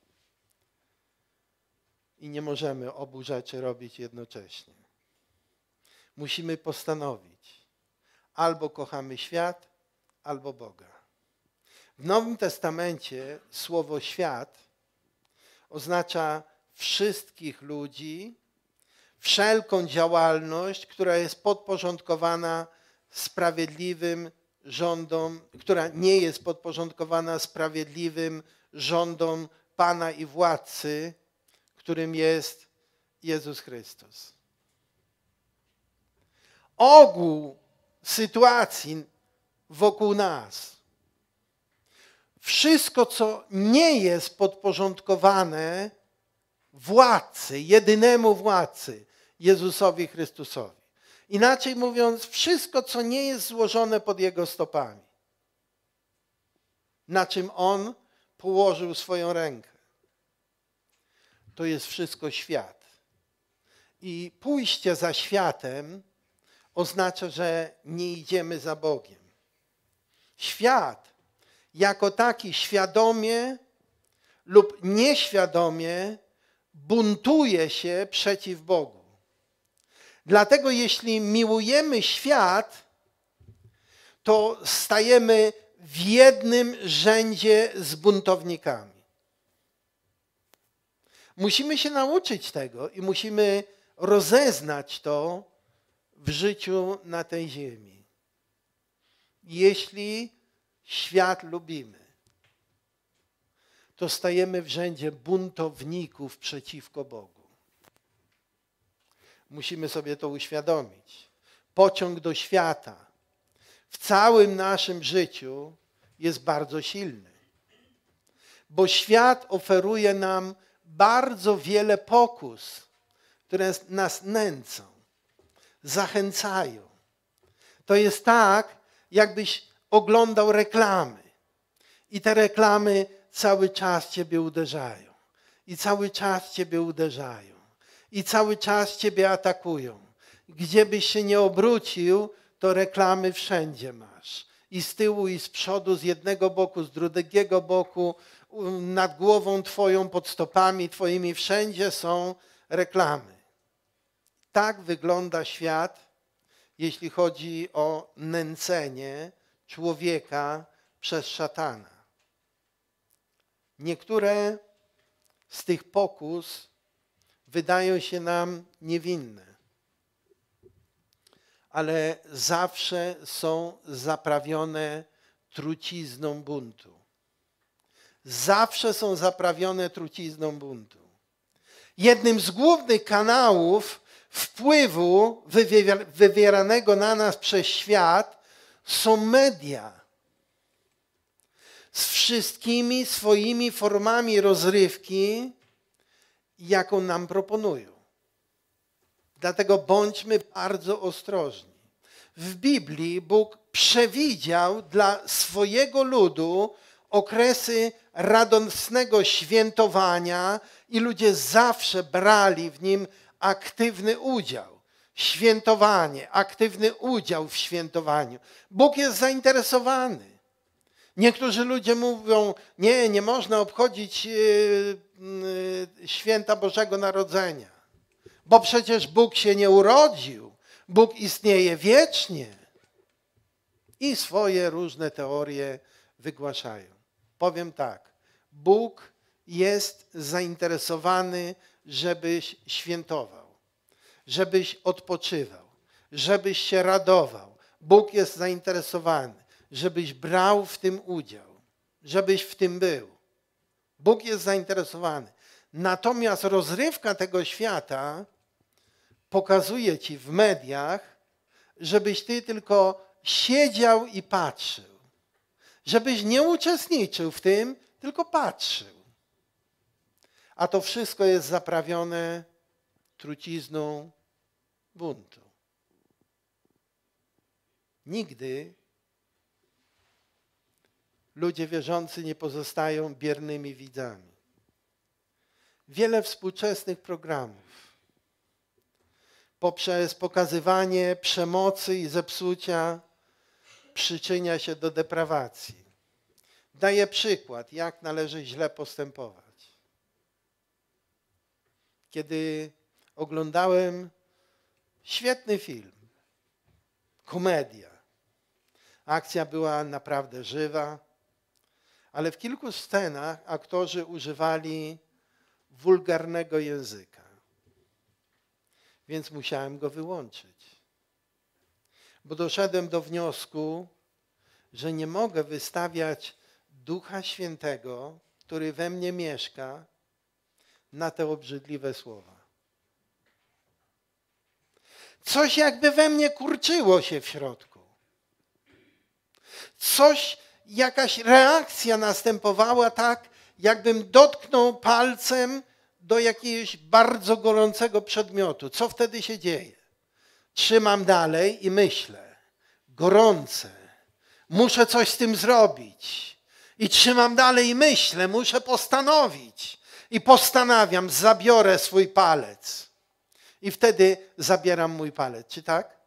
I nie możemy obu rzeczy robić jednocześnie. Musimy postanowić. albo kochamy świat, albo Boga. W Nowym Testamencie słowo świat oznacza wszystkich ludzi, wszelką działalność, która jest podporządkowana sprawiedliwym rządom, która nie jest podporządkowana sprawiedliwym rządom Pana i Władcy, którym jest Jezus Chrystus. Ogół sytuacji wokół nas, wszystko, co nie jest podporządkowane władcy, jedynemu władcy, Jezusowi Chrystusowi. Inaczej mówiąc, wszystko, co nie jest złożone pod Jego stopami, na czym On położył swoją rękę, to jest wszystko świat. I pójście za światem oznacza, że nie idziemy za Bogiem. Świat jako taki świadomie lub nieświadomie buntuje się przeciw Bogu. Dlatego jeśli miłujemy świat, to stajemy w jednym rzędzie z buntownikami. Musimy się nauczyć tego i musimy rozeznać to w życiu na tej ziemi. Jeśli świat lubimy, to stajemy w rzędzie buntowników przeciwko Bogu. Musimy sobie to uświadomić. Pociąg do świata w całym naszym życiu jest bardzo silny, bo świat oferuje nam bardzo wiele pokus, które nas nęcą, zachęcają. To jest tak, jakbyś oglądał reklamy i te reklamy cały czas ciebie uderzają i cały czas ciebie uderzają i cały czas ciebie atakują. Gdzie byś się nie obrócił, to reklamy wszędzie masz. I z tyłu, i z przodu, z jednego boku, z drugiego boku, nad głową twoją, pod stopami twoimi, wszędzie są reklamy. Tak wygląda świat, jeśli chodzi o nęcenie człowieka przez szatana. Niektóre z tych pokus wydają się nam niewinne, ale zawsze są zaprawione trucizną buntu. Zawsze są zaprawione trucizną buntu. Jednym z głównych kanałów wpływu wywieranego na nas przez świat są media. Z wszystkimi swoimi formami rozrywki, jaką nam proponują. Dlatego bądźmy bardzo ostrożni. W Biblii Bóg przewidział dla swojego ludu okresy radosnego świętowania i ludzie zawsze brali w nim aktywny udział. Świętowanie, aktywny udział w świętowaniu. Bóg jest zainteresowany. Niektórzy ludzie mówią, nie można obchodzić święta Bożego Narodzenia, bo przecież Bóg się nie urodził, Bóg istnieje wiecznie. I swoje różne teorie wygłaszają. Powiem tak, Bóg jest zainteresowany, żebyś świętował, żebyś odpoczywał, żebyś się radował. Bóg jest zainteresowany, żebyś brał w tym udział, żebyś w tym był. Bóg jest zainteresowany. Natomiast rozrywka tego świata pokazuje ci w mediach, żebyś ty tylko siedział i patrzył. Żebyś nie uczestniczył w tym, tylko patrzył. A to wszystko jest zaprawione trucizną buntu. Nigdy ludzie wierzący nie pozostają biernymi widzami. Wiele współczesnych programów poprzez pokazywanie przemocy i zepsucia przyczynia się do deprawacji. Daję przykład, jak należy źle postępować. Kiedy oglądałem świetny film, komedia, Akcja była naprawdę żywa, ale w kilku scenach aktorzy używali wulgarnego języka, więc musiałem go wyłączyć. Bo doszedłem do wniosku, że nie mogę wystawiać Ducha Świętego, który we mnie mieszka, na te obrzydliwe słowa. Coś jakby we mnie kurczyło się w środku. Coś, jakaś reakcja następowała tak, jakbym dotknął palcem do jakiegoś bardzo gorącego przedmiotu. Co wtedy się dzieje? Trzymam dalej i myślę, gorące, muszę coś z tym zrobić. I trzymam dalej i myślę, muszę postanowić. I postanawiam, zabiorę swój palec. I wtedy zabieram mój palec. Czy tak?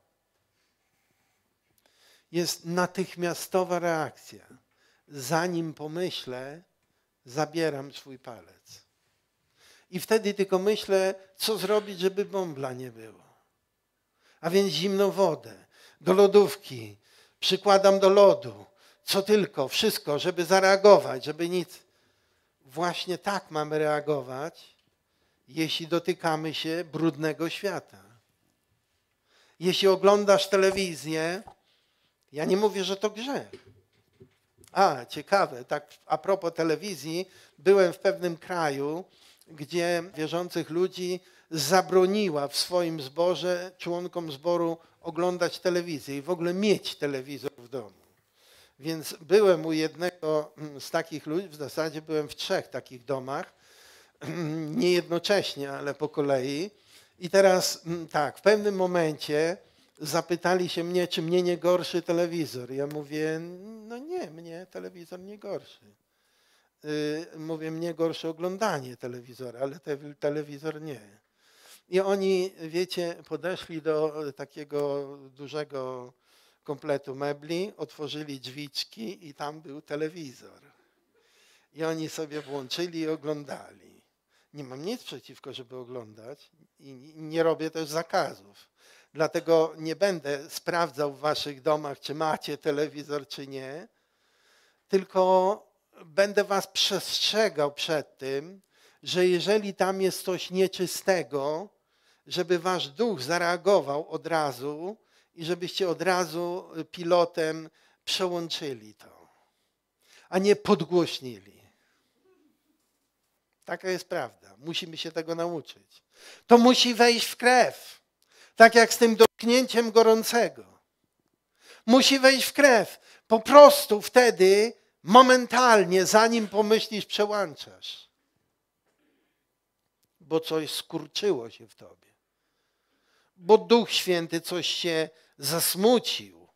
Jest natychmiastowa reakcja. Zanim pomyślę, zabieram swój palec. I wtedy tylko myślę, co zrobić, żeby bąbla nie było. A więc zimną wodę, do lodówki, przykładam do lodu, co tylko, wszystko, żeby zareagować, żeby nic. Właśnie tak mamy reagować, jeśli dotykamy się brudnego świata. Jeśli oglądasz telewizję, ja nie mówię, że to grzech. Ciekawe, tak a propos telewizji, byłem w pewnym kraju, gdzie wierzących ludzi zabroniła w swoim zborze, członkom zboru oglądać telewizję i w ogóle mieć telewizor w domu. Więc byłem u jednego z takich ludzi, w zasadzie byłem w 3 takich domach, nie jednocześnie, ale po kolei. I teraz tak, w pewnym momencie zapytali się mnie, czy mnie nie gorszy telewizor. Ja mówię, no nie, mnie telewizor nie gorszy. Mówię, mnie gorsze oglądanie telewizora, ale telewizor nie. I oni, wiecie, podeszli do takiego dużego kompletu mebli, otworzyli drzwiczki i tam był telewizor. I oni sobie włączyli i oglądali. Nie mam nic przeciwko, żeby oglądać i nie robię też zakazów. Dlatego nie będę sprawdzał w waszych domach, czy macie telewizor, czy nie, tylko będę was przestrzegał przed tym, że jeżeli tam jest coś nieczystego, żeby wasz duch zareagował od razu i żebyście od razu pilotem przełączyli to, a nie podgłośnili. Taka jest prawda. Musimy się tego nauczyć. To musi wejść w krew. Tak jak z tym dotknięciem gorącego. Musi wejść w krew. Po prostu wtedy, momentalnie, zanim pomyślisz, przełączasz. Bo coś skurczyło się w tobie. Bo Duch Święty coś się zasmucił.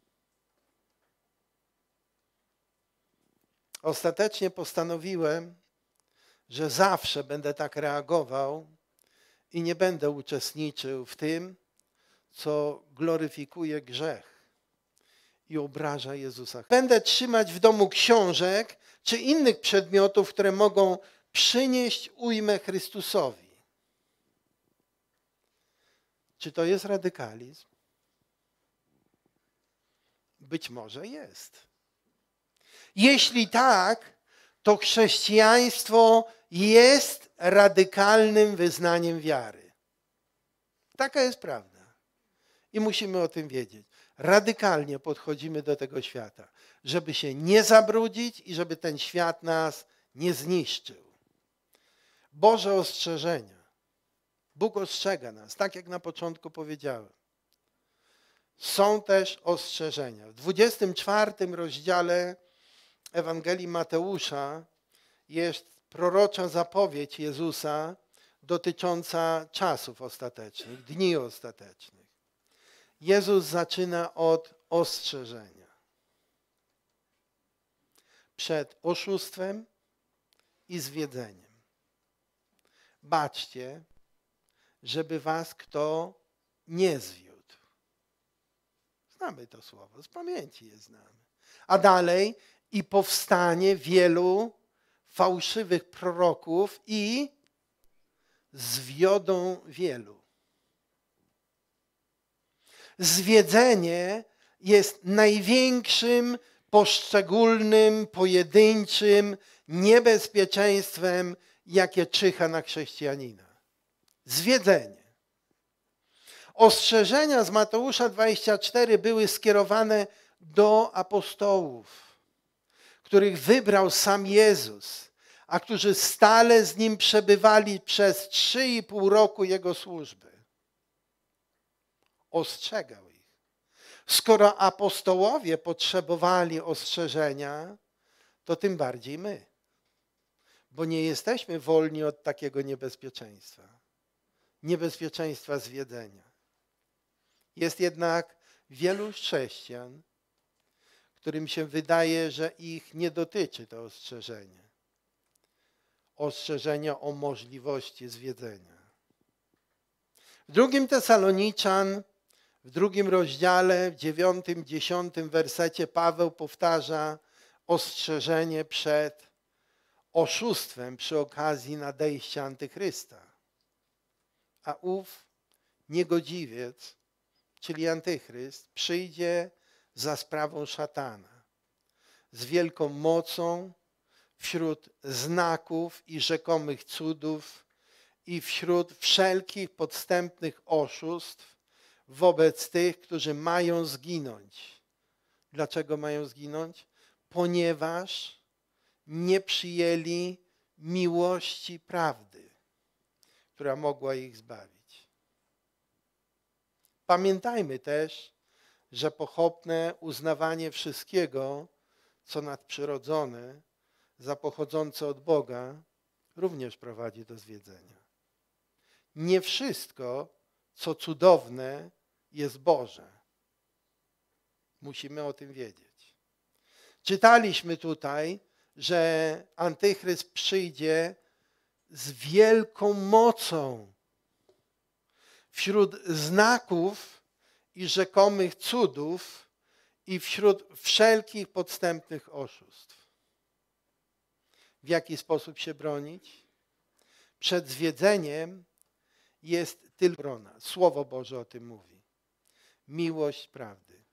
Ostatecznie postanowiłem, że zawsze będę tak reagował i nie będę uczestniczył w tym, co gloryfikuje grzech i obraża Jezusa. Będę trzymać w domu książek czy innych przedmiotów, które mogą przynieść ujmę Chrystusowi. Czy to jest radykalizm? Być może jest. Jeśli tak, to chrześcijaństwo jest radykalnym wyznaniem wiary. Taka jest prawda. I musimy o tym wiedzieć. Radykalnie podchodzimy do tego świata, żeby się nie zabrudzić i żeby ten świat nas nie zniszczył. Boże ostrzeżenia. Bóg ostrzega nas, tak jak na początku powiedziałem. Są też ostrzeżenia. W 24 rozdziale Ewangelii Mateusza jest prorocza zapowiedź Jezusa dotycząca czasów ostatecznych, dni ostatecznych. Jezus zaczyna od ostrzeżenia. Przed oszustwem i zwiedzeniem. Baczcie, żeby was kto nie zwiódł. Znamy to słowo, z pamięci je znamy. A dalej i powstanie wielu fałszywych proroków i zwiodą wielu. Zwiedzenie jest największym poszczególnym, pojedynczym niebezpieczeństwem, jakie czyha na chrześcijanina. Zwiedzenie. Ostrzeżenia z Mateusza 24 były skierowane do apostołów, których wybrał sam Jezus, a którzy stale z Nim przebywali przez 3,5 roku Jego służby. Ostrzegał ich. Skoro apostołowie potrzebowali ostrzeżenia, to tym bardziej my. Bo nie jesteśmy wolni od takiego niebezpieczeństwa. Niebezpieczeństwa zwiedzenia. Jest jednak wielu chrześcijan, którym się wydaje, że ich nie dotyczy to ostrzeżenie. Ostrzeżenia o możliwości zwiedzenia. W 2 Tesaloniczan, w 2 rozdziale, w 9, 10 wersecie Paweł powtarza ostrzeżenie przed oszustwem przy okazji nadejścia Antychrysta. A ów niegodziwiec, czyli Antychryst, przyjdzie za sprawą szatana z wielką mocą wśród znaków i rzekomych cudów i wśród wszelkich podstępnych oszustw wobec tych, którzy mają zginąć. Dlaczego mają zginąć? Ponieważ nie przyjęli miłości prawdy, która mogła ich zbawić. Pamiętajmy też, że pochopne uznawanie wszystkiego, co nadprzyrodzone, za pochodzące od Boga, również prowadzi do zwiedzenia. Nie wszystko, co cudowne, jest Boże. Musimy o tym wiedzieć. Czytaliśmy tutaj, że Antychryst przyjdzie z wielką mocą wśród znaków i rzekomych cudów i wśród wszelkich podstępnych oszustw. W jaki sposób się bronić? Przed zwiedzeniem jest tylko brona. Słowo Boże o tym mówi. Miłość prawdy.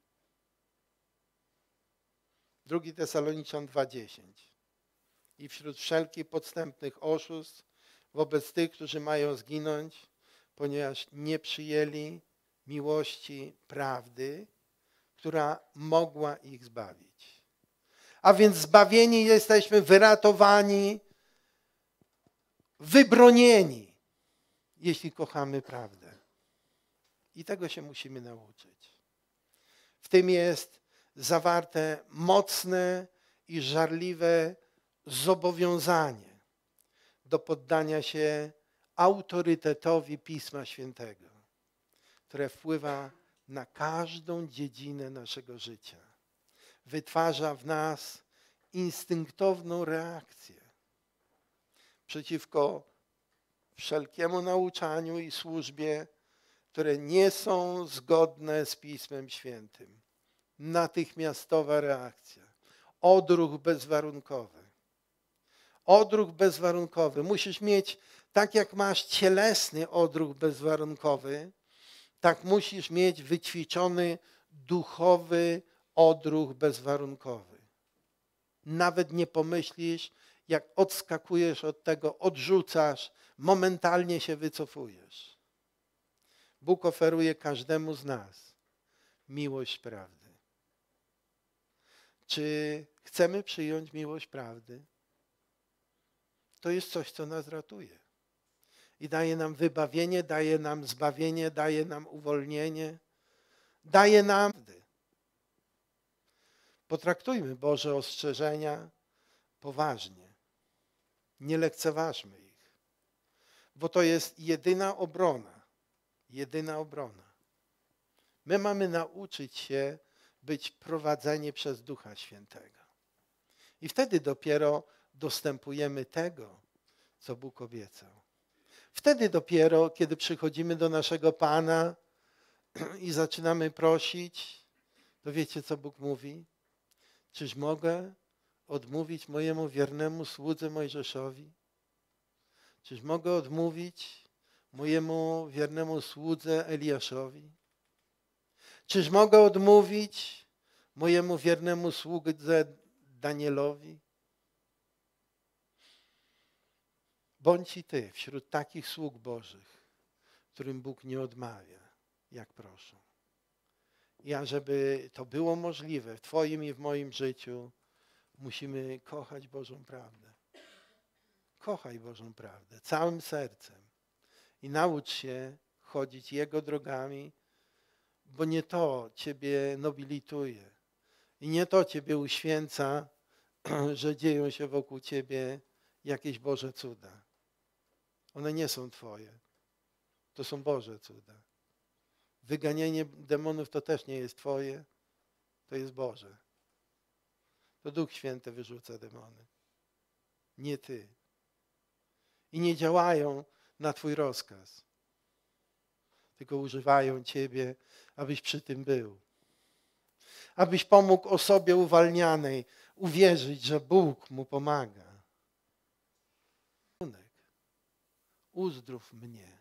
2 Tesaloniczan 2:10. I wśród wszelkich podstępnych oszustw wobec tych, którzy mają zginąć, ponieważ nie przyjęli miłości prawdy, która mogła ich zbawić. A więc zbawieni jesteśmy, wyratowani, wybronieni, jeśli kochamy prawdę. I tego się musimy nauczyć. W tym jest zawarte mocne i żarliwe zobowiązanie do poddania się autorytetowi Pisma Świętego, które wpływa na każdą dziedzinę naszego życia. Wytwarza w nas instynktowną reakcję przeciwko wszelkiemu nauczaniu i służbie, które nie są zgodne z Pismem Świętym. Natychmiastowa reakcja. Odruch bezwarunkowy. Odruch bezwarunkowy. Musisz mieć, tak jak masz cielesny odruch bezwarunkowy, tak musisz mieć wyćwiczony duchowy odruch bezwarunkowy. Nawet nie pomyślisz, jak odskakujesz od tego, odrzucasz, momentalnie się wycofujesz. Bóg oferuje każdemu z nas miłość prawdy. Czy chcemy przyjąć miłość prawdy? To jest coś, co nas ratuje. I daje nam wybawienie, daje nam zbawienie, daje nam uwolnienie, daje nam... Potraktujmy Boże ostrzeżenia poważnie. Nie lekceważmy ich, bo to jest jedyna obrona. Jedyna obrona. My mamy nauczyć się być prowadzeni przez Ducha Świętego. I wtedy dopiero dostępujemy tego, co Bóg obiecał. Wtedy dopiero, kiedy przychodzimy do naszego Pana i zaczynamy prosić, to wiecie, co Bóg mówi? Czyż mogę odmówić mojemu wiernemu słudze Mojżeszowi? Czyż mogę odmówić mojemu wiernemu słudze Eliaszowi? Czyż mogę odmówić mojemu wiernemu słudze Danielowi? Bądź i ty wśród takich sług Bożych, którym Bóg nie odmawia, jak proszą. I żeby to było możliwe w twoim i w moim życiu, musimy kochać Bożą prawdę. Kochaj Bożą prawdę całym sercem i naucz się chodzić Jego drogami, bo nie to ciebie nobilituje i nie to ciebie uświęca, że dzieją się wokół ciebie jakieś Boże cuda. One nie są twoje. To są Boże cuda. Wyganianie demonów to też nie jest twoje, to jest Boże. To Duch Święty wyrzuca demony, nie ty. I nie działają na twój rozkaz, tylko używają ciebie, abyś przy tym był. Abyś pomógł osobie uwalnianej uwierzyć, że Bóg mu pomaga. Uzdrów mnie.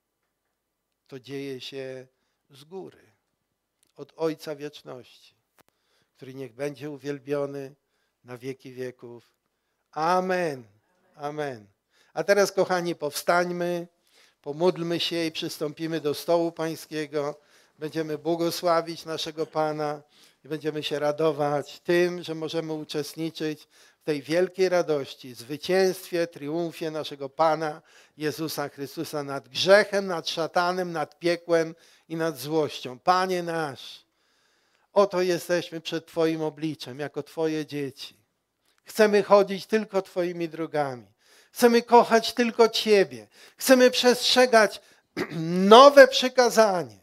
To dzieje się z góry, od Ojca Wieczności, który niech będzie uwielbiony na wieki wieków. Amen. Amen. A teraz, kochani, powstańmy, pomódlmy się i przystąpimy do stołu Pańskiego. Będziemy błogosławić naszego Pana i będziemy się radować tym, że możemy uczestniczyć w tej wielkiej radości, zwycięstwie, triumfie naszego Pana Jezusa Chrystusa nad grzechem, nad szatanem, nad piekłem i nad złością. Panie nasz, oto jesteśmy przed Twoim obliczem, jako Twoje dzieci. Chcemy chodzić tylko Twoimi drogami. Chcemy kochać tylko Ciebie. Chcemy przestrzegać nowe przykazanie.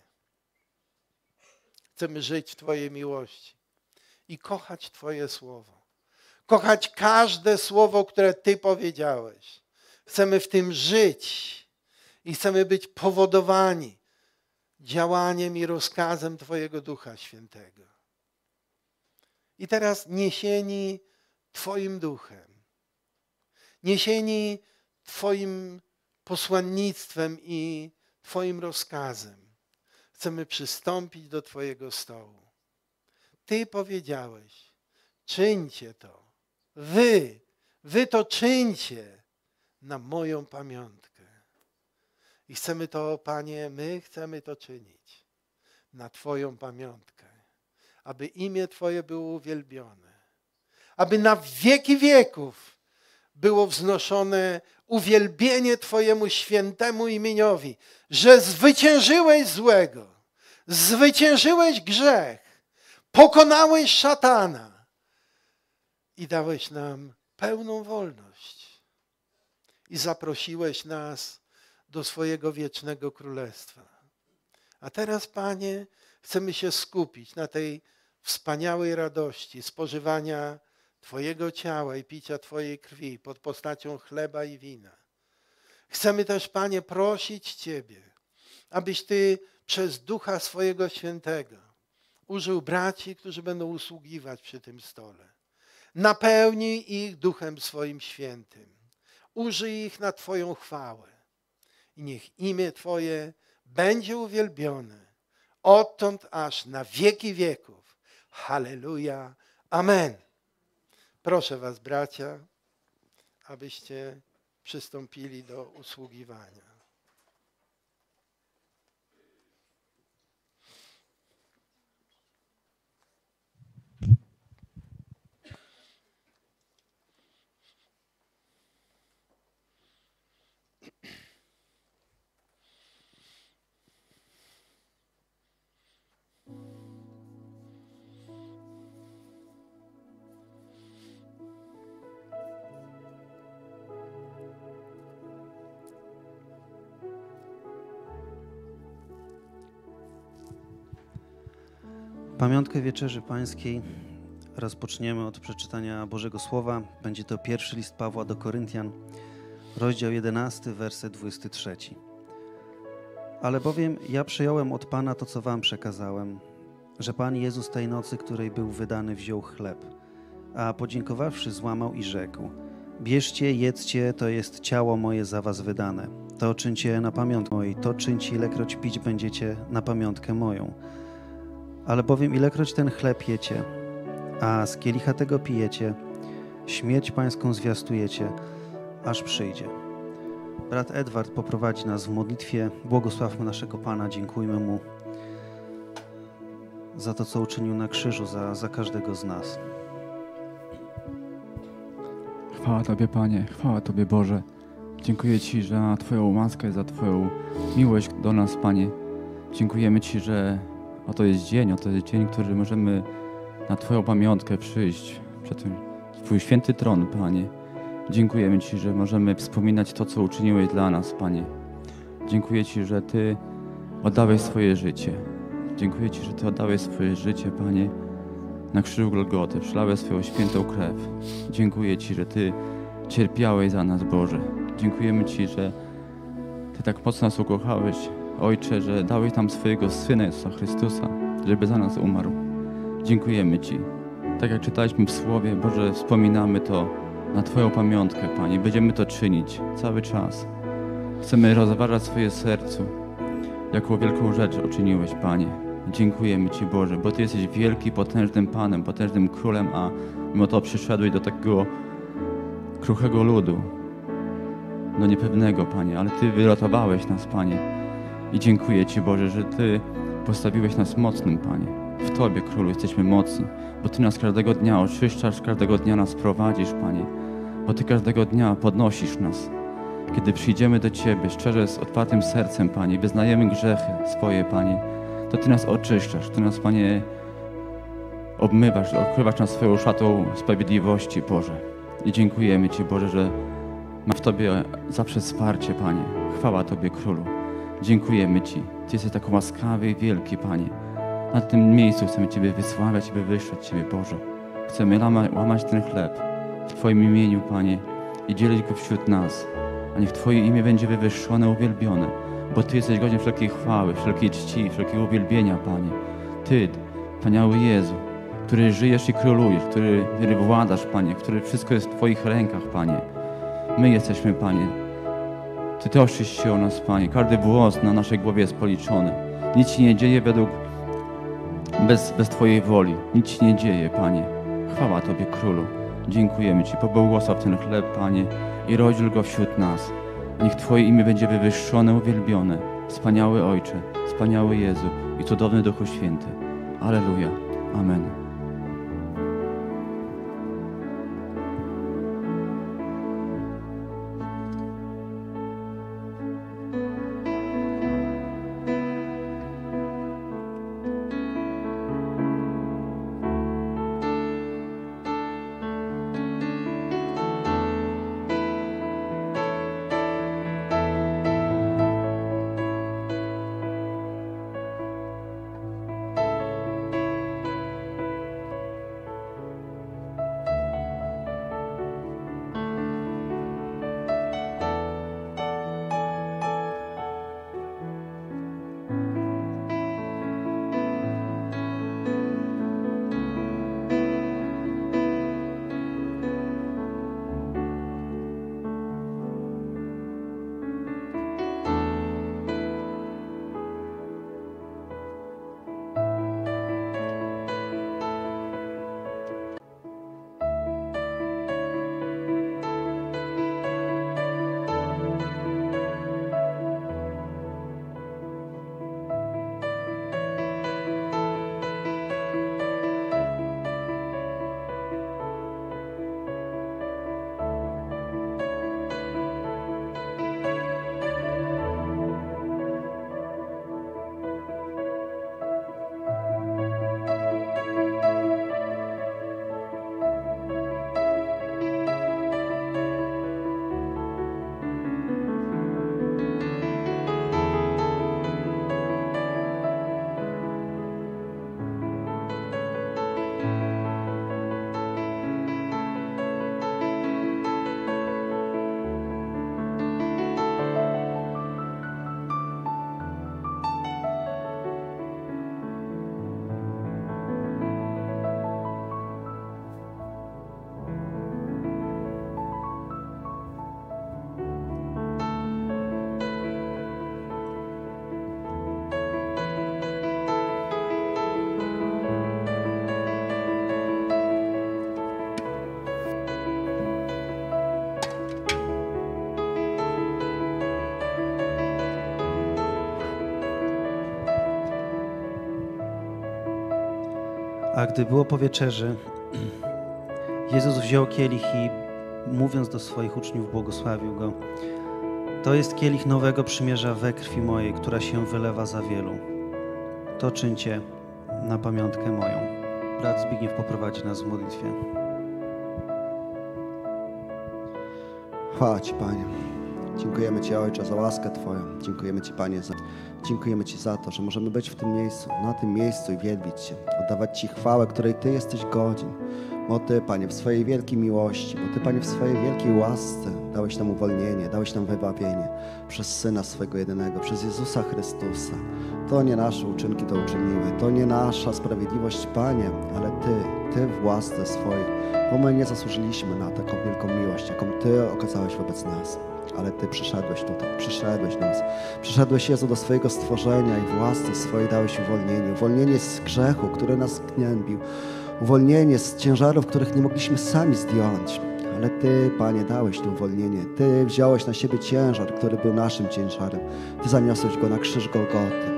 Chcemy żyć w Twojej miłości i kochać Twoje słowo. Kochać każde słowo, które Ty powiedziałeś. Chcemy w tym żyć i chcemy być powodowani działaniem i rozkazem Twojego Ducha Świętego. I teraz niesieni Twoim duchem, niesieni Twoim posłannictwem i Twoim rozkazem, chcemy przystąpić do Twojego stołu. Ty powiedziałeś, czyńcie to. Wy to czyńcie na moją pamiątkę. I chcemy to, Panie, my chcemy to czynić na Twoją pamiątkę, aby imię Twoje było uwielbione, aby na wieki wieków było wznoszone uwielbienie Twojemu świętemu imieniowi, że zwyciężyłeś złego, zwyciężyłeś grzech, pokonałeś szatana i dałeś nam pełną wolność i zaprosiłeś nas do swojego wiecznego królestwa. A teraz, Panie, chcemy się skupić na tej wspaniałej radości spożywania Twojego ciała i picia Twojej krwi pod postacią chleba i wina. Chcemy też, Panie, prosić Ciebie, abyś Ty przez Ducha swojego Świętego użył braci, którzy będą usługiwać przy tym stole. Napełnij ich Duchem swoim Świętym. Użyj ich na Twoją chwałę. I niech imię Twoje będzie uwielbione odtąd aż na wieki wieków. Halleluja. Amen. Proszę was, bracia, abyście przystąpili do usługiwania. Pamiątkę Wieczerzy Pańskiej rozpoczniemy od przeczytania Bożego Słowa. Będzie to pierwszy list Pawła do Koryntian, rozdział 11, werset 23. Ale bowiem ja przyjąłem od Pana to, co wam przekazałem, że Pan Jezus tej nocy, której był wydany, wziął chleb, a podziękowawszy złamał i rzekł: bierzcie, jedzcie, to jest ciało moje za was wydane. To czyńcie na pamiątkę mojej, to czyńcie, ilekroć pić będziecie na pamiątkę moją. Albowiem ilekroć ten chleb jecie, a z kielicha tego pijecie, śmierć pańską zwiastujecie, aż przyjdzie. Brat Edward poprowadzi nas w modlitwie. Błogosławmy naszego Pana, dziękujmy Mu za to, co uczynił na krzyżu, za każdego z nas. Chwała Tobie, Panie, chwała Tobie, Boże. Dziękuję Ci za Twoją łaskę, za Twoją miłość do nas, Panie. Dziękujemy Ci, że oto jest dzień, który możemy na Twoją pamiątkę przyjść przed Twój święty tron, Panie. Dziękujemy Ci, że możemy wspominać to, co uczyniłeś dla nas, Panie. Dziękuję Ci, że Ty oddałeś swoje życie. Dziękuję Ci, że Ty oddałeś swoje życie, Panie, na krzyżu Golgoty. Przelałeś swoją świętą krew. Dziękuję Ci, że Ty cierpiałeś za nas, Boże. Dziękujemy Ci, że Ty tak mocno nas ukochałeś, Ojcze, że dałeś nam swojego Syna Jezusa Chrystusa, żeby za nas umarł. Dziękujemy Ci. Tak jak czytaliśmy w Słowie, Boże, wspominamy to na Twoją pamiątkę, Panie. Będziemy to czynić cały czas. Chcemy rozważać swoje sercu, jaką wielką rzecz uczyniłeś, Panie. Dziękujemy Ci, Boże, bo Ty jesteś wielki, potężnym Panem, potężnym Królem, a mimo to przyszedłeś do takiego kruchego ludu, do niepewnego, Panie, ale Ty wyratowałeś nas, Panie. I dziękuję Ci, Boże, że Ty postawiłeś nas mocnym, Panie. W Tobie, Królu, jesteśmy mocni, bo Ty nas każdego dnia oczyszczasz, każdego dnia nas prowadzisz, Panie, bo Ty każdego dnia podnosisz nas. Kiedy przyjdziemy do Ciebie szczerze, z otwartym sercem, Panie, wyznajemy grzechy swoje, Panie, to Ty nas oczyszczasz, Ty nas, Panie, obmywasz, okrywasz nas swoją szatą sprawiedliwości, Boże. I dziękujemy Ci, Boże, że ma w Tobie zawsze wsparcie, Panie. Chwała Tobie, Królu. Dziękujemy Ci. Ty jesteś tak łaskawy i wielki, Panie. Na tym miejscu chcemy Ciebie wysławiać i wywyższać Ciebie, Boże. Chcemy łamać ten chleb w Twoim imieniu, Panie, i dzielić go wśród nas. A niech Twoje imię będzie wywyższone, uwielbione, bo Ty jesteś godzien wszelkiej chwały, wszelkiej czci, wszelkiego uwielbienia, Panie. Ty, wspaniały Jezu, który żyjesz i królujesz, który władasz, Panie, który wszystko jest w Twoich rękach, Panie. My jesteśmy, Panie. Ty troszczysz się o nas, Panie. Każdy włos na naszej głowie jest policzony. Nic się nie dzieje bez Twojej woli. Nic się nie dzieje, Panie. Chwała Tobie, Królu. Dziękujemy Ci. Pobłogosław ten chleb, Panie, i rozdziel go wśród nas. Niech Twoje imię będzie wywyższone, uwielbione. Wspaniały Ojcze, wspaniały Jezu i cudowny Duchu Święty. Alleluja. Amen. A gdy było po wieczerzy, Jezus wziął kielich i mówiąc do swoich uczniów, błogosławił go. To jest kielich nowego przymierza we krwi mojej, która się wylewa za wielu. To czyńcie na pamiątkę moją. Brat Zbigniew poprowadzi nas w modlitwie. Chwała Ci, Panie. Dziękujemy Ci, Ojcze, za łaskę Twoją. Dziękujemy Ci, Panie, dziękujemy Ci za to, że możemy być w tym miejscu, na tym miejscu i wielbić Cię, oddawać Ci chwałę, której Ty jesteś godzien. Bo Ty, Panie, w swojej wielkiej miłości, bo Ty, Panie, w swojej wielkiej łasce dałeś nam uwolnienie, dałeś nam wybawienie przez Syna swego jedynego, przez Jezusa Chrystusa. To nie nasze uczynki to uczyniły, to nie nasza sprawiedliwość, Panie, ale Ty w łasce swojej, bo my nie zasłużyliśmy na taką wielką miłość, jaką Ty okazałeś wobec nas. Ale Ty przyszedłeś tutaj, przyszedłeś do nas. Przyszedłeś, Jezu, do swojego stworzenia i w łasce swojej dałeś uwolnienie. Uwolnienie z grzechu, który nas gnębił. Uwolnienie z ciężarów, których nie mogliśmy sami zdjąć. Ale Ty, Panie, dałeś to uwolnienie. Ty wziąłeś na siebie ciężar, który był naszym ciężarem. Ty zaniosłeś go na krzyż Golgoty.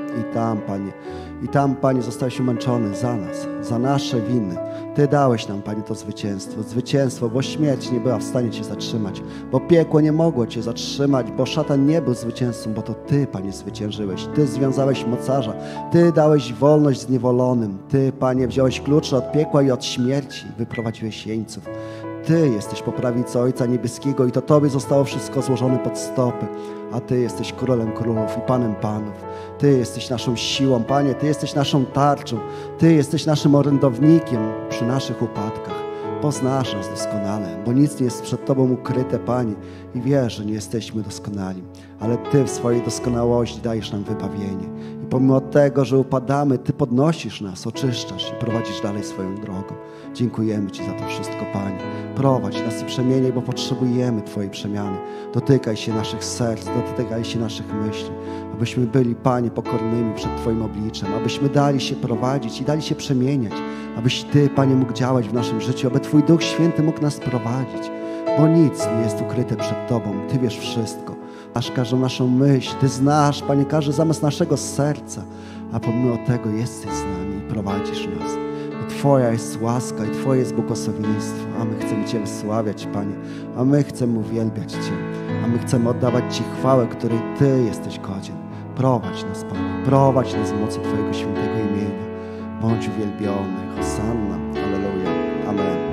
I tam, Panie, zostałeś umęczony za nas, za nasze winy. Ty dałeś nam, Panie, to zwycięstwo, bo śmierć nie była w stanie Cię zatrzymać, bo piekło nie mogło Cię zatrzymać, bo szatan nie był zwycięzcą, bo to Ty, Panie, zwyciężyłeś. Ty związałeś mocarza, Ty dałeś wolność zniewolonym. Ty, Panie, wziąłeś klucze od piekła i od śmierci, wyprowadziłeś jeńców. Ty jesteś po prawicy Ojca Niebieskiego i to Tobie zostało wszystko złożone pod stopy. A Ty jesteś Królem Królów i Panem Panów. Ty jesteś naszą siłą, Panie, Ty jesteś naszą tarczą. Ty jesteś naszym orędownikiem przy naszych upadkach. Poznasz nas doskonale, bo nic nie jest przed Tobą ukryte, Panie. I wiesz, że nie jesteśmy doskonali. Ale Ty w swojej doskonałości dajesz nam wybawienie. I pomimo tego, że upadamy, Ty podnosisz nas, oczyszczasz i prowadzisz dalej swoją drogą. Dziękujemy Ci za to wszystko, Panie. Prowadź nas i przemieniaj, bo potrzebujemy Twojej przemiany. Dotykaj się naszych serc, dotykaj się naszych myśli. Abyśmy byli, Panie, pokornymi przed Twoim obliczem. Abyśmy dali się prowadzić i dali się przemieniać. Abyś Ty, Panie, mógł działać w naszym życiu. Aby Twój Duch Święty mógł nas prowadzić. Bo nic nie jest ukryte przed Tobą. Ty wiesz wszystko. Znasz każdą naszą myśl. Ty znasz, Panie, każdy zamysł naszego serca. A pomimo tego jesteś z nami i prowadzisz nas. Twoja jest łaska i Twoje jest błogosławieństwo, a my chcemy Cię wysławiać, Panie, a my chcemy uwielbiać Cię, a my chcemy oddawać Ci chwałę, której Ty jesteś godzien. Prowadź nas, Panie, prowadź nas w mocy Twojego świętego imienia. Bądź uwielbiony. Hosanna. Alleluja. Amen.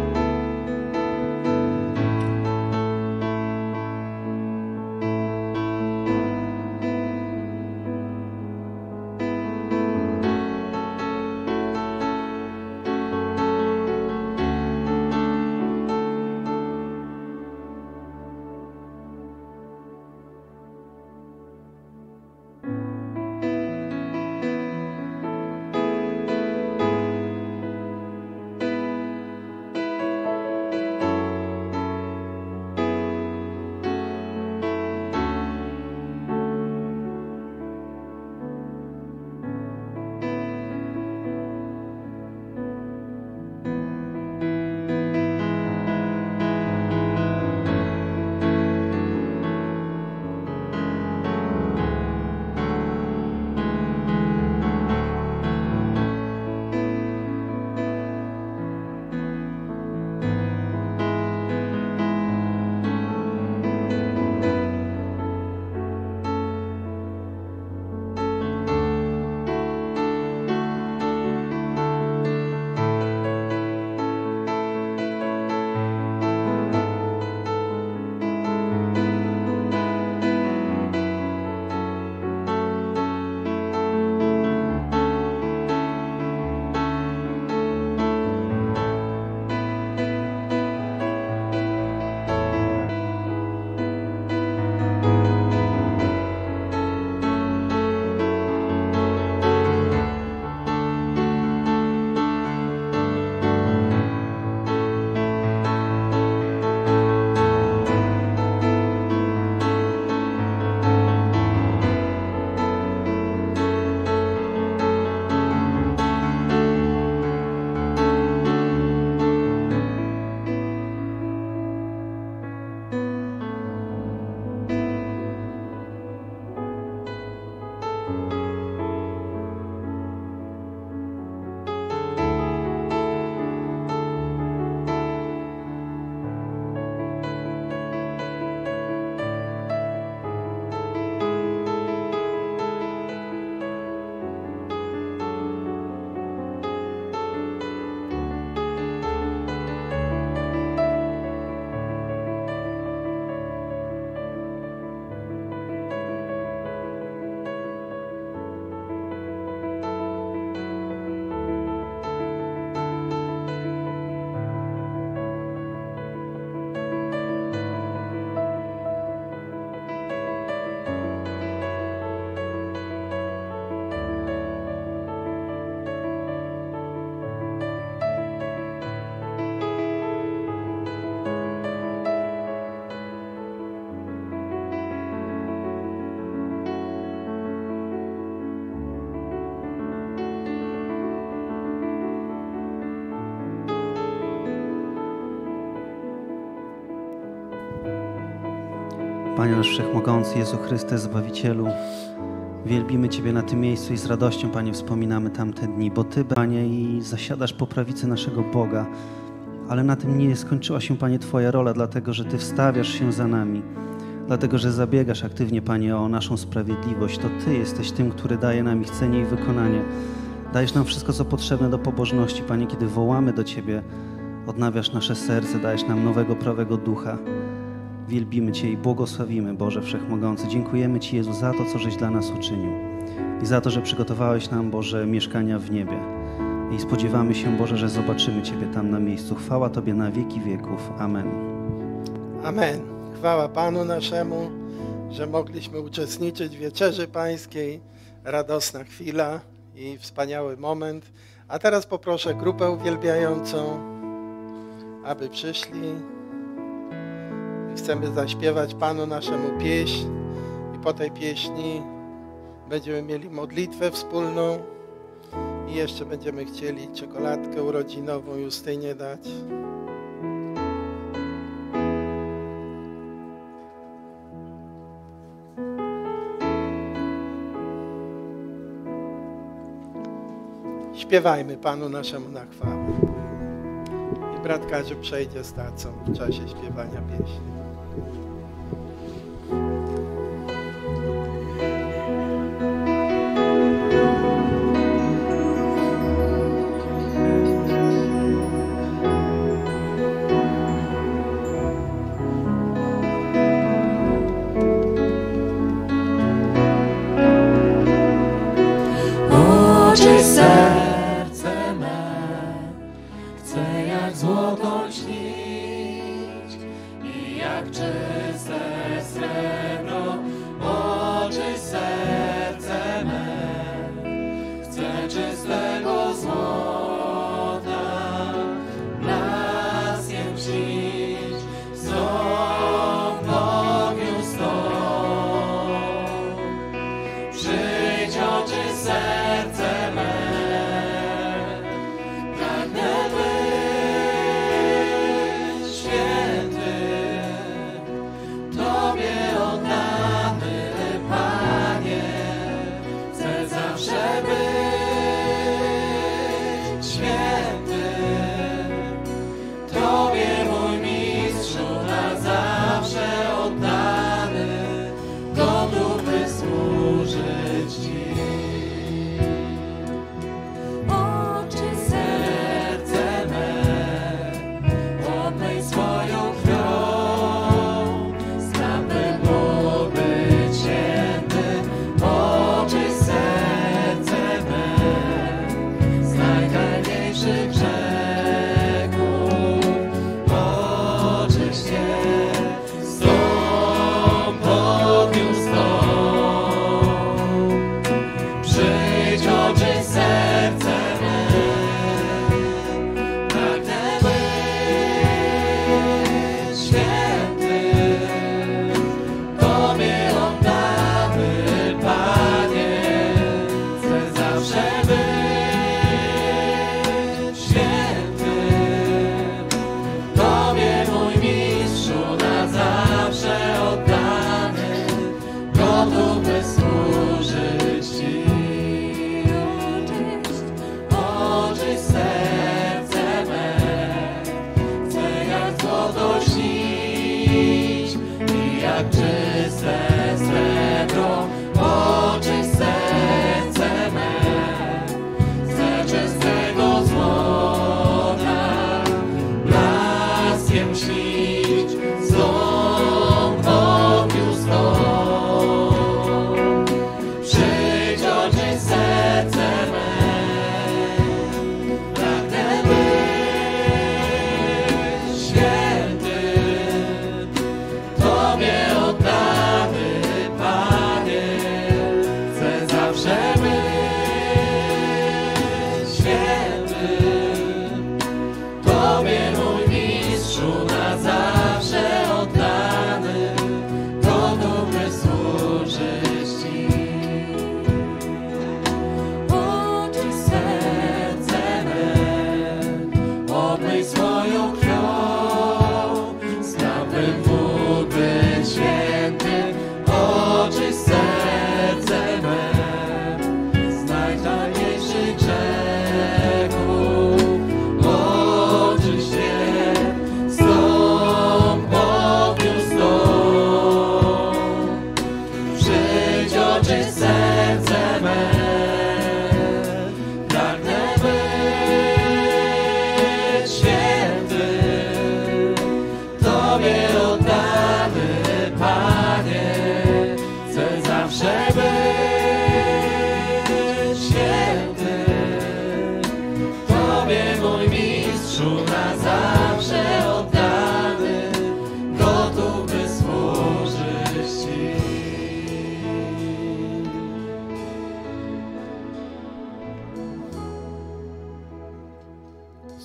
Panie nasz Wszechmogący, Jezu Chryste, Zbawicielu, wielbimy Ciebie na tym miejscu i z radością, Panie, wspominamy tamte dni, bo Ty, Panie, i zasiadasz po prawicy naszego Boga, ale na tym nie skończyła się, Panie, Twoja rola, dlatego że Ty wstawiasz się za nami, dlatego że zabiegasz aktywnie, Panie, o naszą sprawiedliwość. To Ty jesteś tym, który daje nam ich cenie i wykonanie. Dajesz nam wszystko, co potrzebne do pobożności, Panie, kiedy wołamy do Ciebie, odnawiasz nasze serce, dajesz nam nowego, prawego ducha. Wielbimy Cię i błogosławimy, Boże Wszechmogący. Dziękujemy Ci, Jezu, za to, co żeś dla nas uczynił i za to, że przygotowałeś nam, Boże, mieszkania w niebie. I spodziewamy się, Boże, że zobaczymy Ciebie tam na miejscu. Chwała Tobie na wieki wieków. Amen. Amen. Chwała Panu naszemu, że mogliśmy uczestniczyć w Wieczerzy Pańskiej. Radosna chwila i wspaniały moment. A teraz poproszę grupę uwielbiającą, aby przyszli. Chcemy zaśpiewać Panu naszemu pieśń i po tej pieśni będziemy mieli modlitwę wspólną i jeszcze będziemy chcieli czekoladkę urodzinową Justynie dać. Śpiewajmy Panu naszemu na chwałę. I brat Kaziu przejdzie z tacą w czasie śpiewania pieśni. Oczy serce me chce jak złoto śnić i jak czyste srebro. Oczy serce me chce czystego złota, blaskiem śnić stąd ogniu stąd. Przyjdź oczy serce me,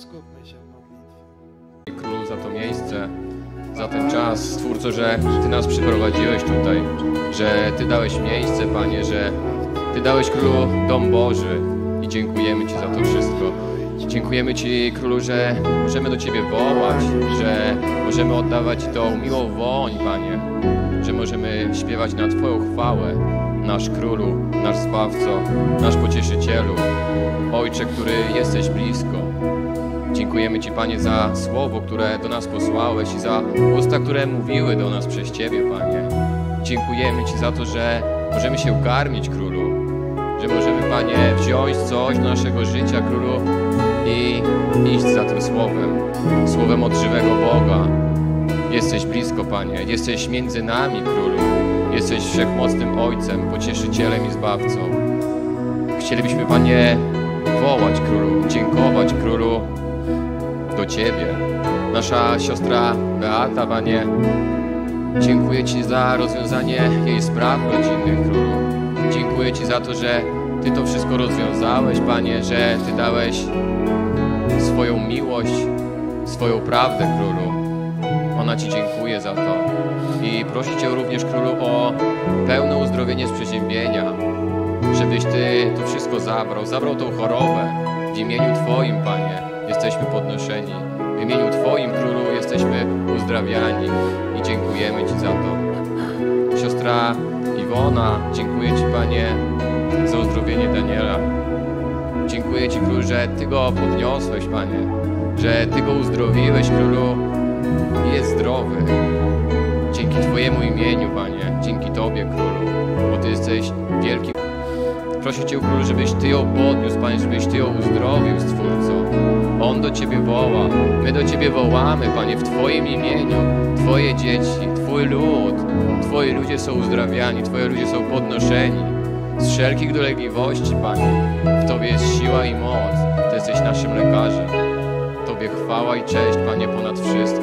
skupmy się w modlitwie. Królu, za to miejsce, za ten czas, Stwórco, że Ty nas przyprowadziłeś tutaj, że Ty dałeś miejsce, Panie, że Ty dałeś, Królu, Dom Boży i dziękujemy Ci za to wszystko. Dziękujemy Ci, Królu, że możemy do Ciebie wołać, że możemy oddawać tą miłą woń, Panie, że możemy śpiewać na Twoją chwałę, nasz Królu, nasz Zbawco, nasz Pocieszycielu, Ojcze, który jesteś blisko. Dziękujemy Ci, Panie, za słowo, które do nas posłałeś i za usta, które mówiły do nas przez Ciebie, Panie. Dziękujemy Ci za to, że możemy się karmić, Królu, że możemy, Panie, wziąć coś do naszego życia, Królu, i iść za tym słowem, słowem od żywego Boga. Jesteś blisko, Panie, jesteś między nami, Królu, jesteś wszechmocnym Ojcem, Pocieszycielem i Zbawcą. Chcielibyśmy, Panie, wołać, Królu, dziękować, Królu, do Ciebie. Nasza siostra Beata, Panie, dziękuję Ci za rozwiązanie jej spraw rodzinnych, Królu. Dziękuję Ci za to, że Ty to wszystko rozwiązałeś, Panie, że Ty dałeś swoją miłość, swoją prawdę, Królu. Ona Ci dziękuję za to. I proszę Cię również, Królu, o pełne uzdrowienie z przeziębienia, żebyś Ty to wszystko zabrał tą chorobę. W imieniu Twoim, Panie, jesteśmy podnoszeni. W imieniu Twoim, Królu, jesteśmy uzdrawiani i dziękujemy Ci za to. Siostra Iwona, dziękuję Ci, Panie, za uzdrowienie Daniela. Dziękuję Ci, Królu, że Ty go podniosłeś, Panie, że Ty go uzdrowiłeś, Królu, i jest zdrowy. Dzięki Twojemu imieniu, Panie, dzięki Tobie, Królu, bo Ty jesteś wielki. Proszę Cię, Królu, żebyś Ty ją podniósł, Panie, żebyś Ty ją uzdrowił, Stwórco. On do Ciebie woła, my do Ciebie wołamy, Panie, w Twoim imieniu. Twoje dzieci, Twój lud, Twoi ludzie są uzdrawiani, Twoi ludzie są podnoszeni z wszelkich dolegliwości, Panie. W Tobie jest siła i moc, Ty jesteś naszym lekarzem. Tobie chwała i cześć, Panie, ponad wszystko.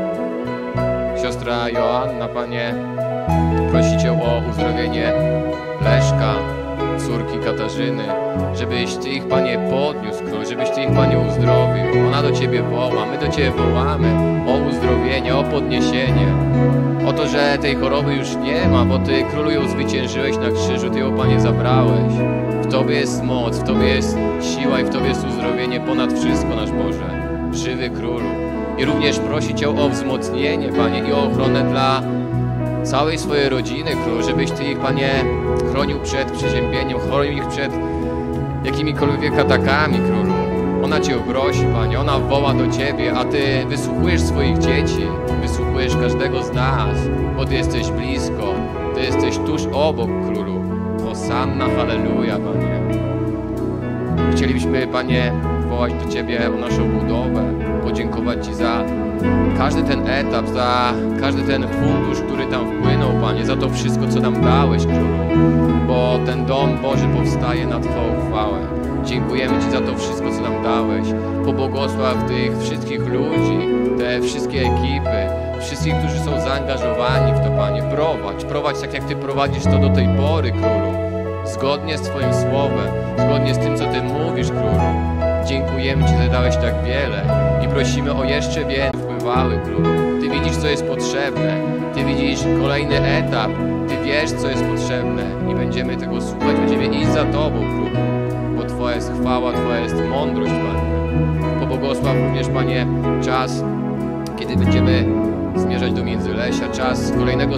Siostra Joanna, Panie, prosi Cię o uzdrowienie Leszka, córki Katarzyny, żebyś Ty ich, Panie, podniósł, Król, żebyś Ty ich, Panie, uzdrowił. Ona do Ciebie woła, my do Ciebie wołamy o uzdrowienie, o podniesienie. O to, że tej choroby już nie ma, bo Ty, Królu, ją zwyciężyłeś na krzyżu, Ty ją, Panie, zabrałeś. W Tobie jest moc, w Tobie jest siła i w Tobie jest uzdrowienie ponad wszystko, nasz Boże, żywy Królu. I również prosi Cię o wzmocnienie, Panie, i o ochronę dla całej swojej rodziny, Król, żebyś Ty ich, Panie, chronił przed przeziębieniem, chronił ich przed jakimikolwiek atakami, Królu. Ona Cię prosi, Panie, ona woła do Ciebie, a Ty wysłuchujesz swoich dzieci, wysłuchujesz każdego z nas, bo Ty jesteś blisko, Ty jesteś tuż obok, Królu. Hosanna, halleluja, Panie. Chcielibyśmy, Panie, wołać do Ciebie o naszą budowę, podziękować Ci za każdy ten etap, za każdy ten fundusz, który tam wpłynął, Panie, za to wszystko, co nam dałeś, Królu, bo ten Dom Boży powstaje na Twoją chwałę. Dziękujemy Ci za to wszystko, co nam dałeś. Pobłogosław tych wszystkich ludzi, te wszystkie ekipy, wszystkich, którzy są zaangażowani w to, Panie. Prowadź tak, jak Ty prowadzisz to do tej pory, Królu. Zgodnie z Twoim słowem, zgodnie z tym, co Ty mówisz, Królu. Dziękujemy Ci, że dałeś tak wiele i prosimy o jeszcze więcej wpływały, Królu. Ty widzisz, co jest potrzebne. Ty widzisz kolejny etap. Ty wiesz, co jest potrzebne i będziemy tego słuchać. Będziemy iść za Tobą, Królu, bo Twoja jest chwała, Twoja jest mądrość, Panie. Pobłogosław również, Panie, czas, kiedy będziemy zmierzać do Międzylesia, czas kolejnego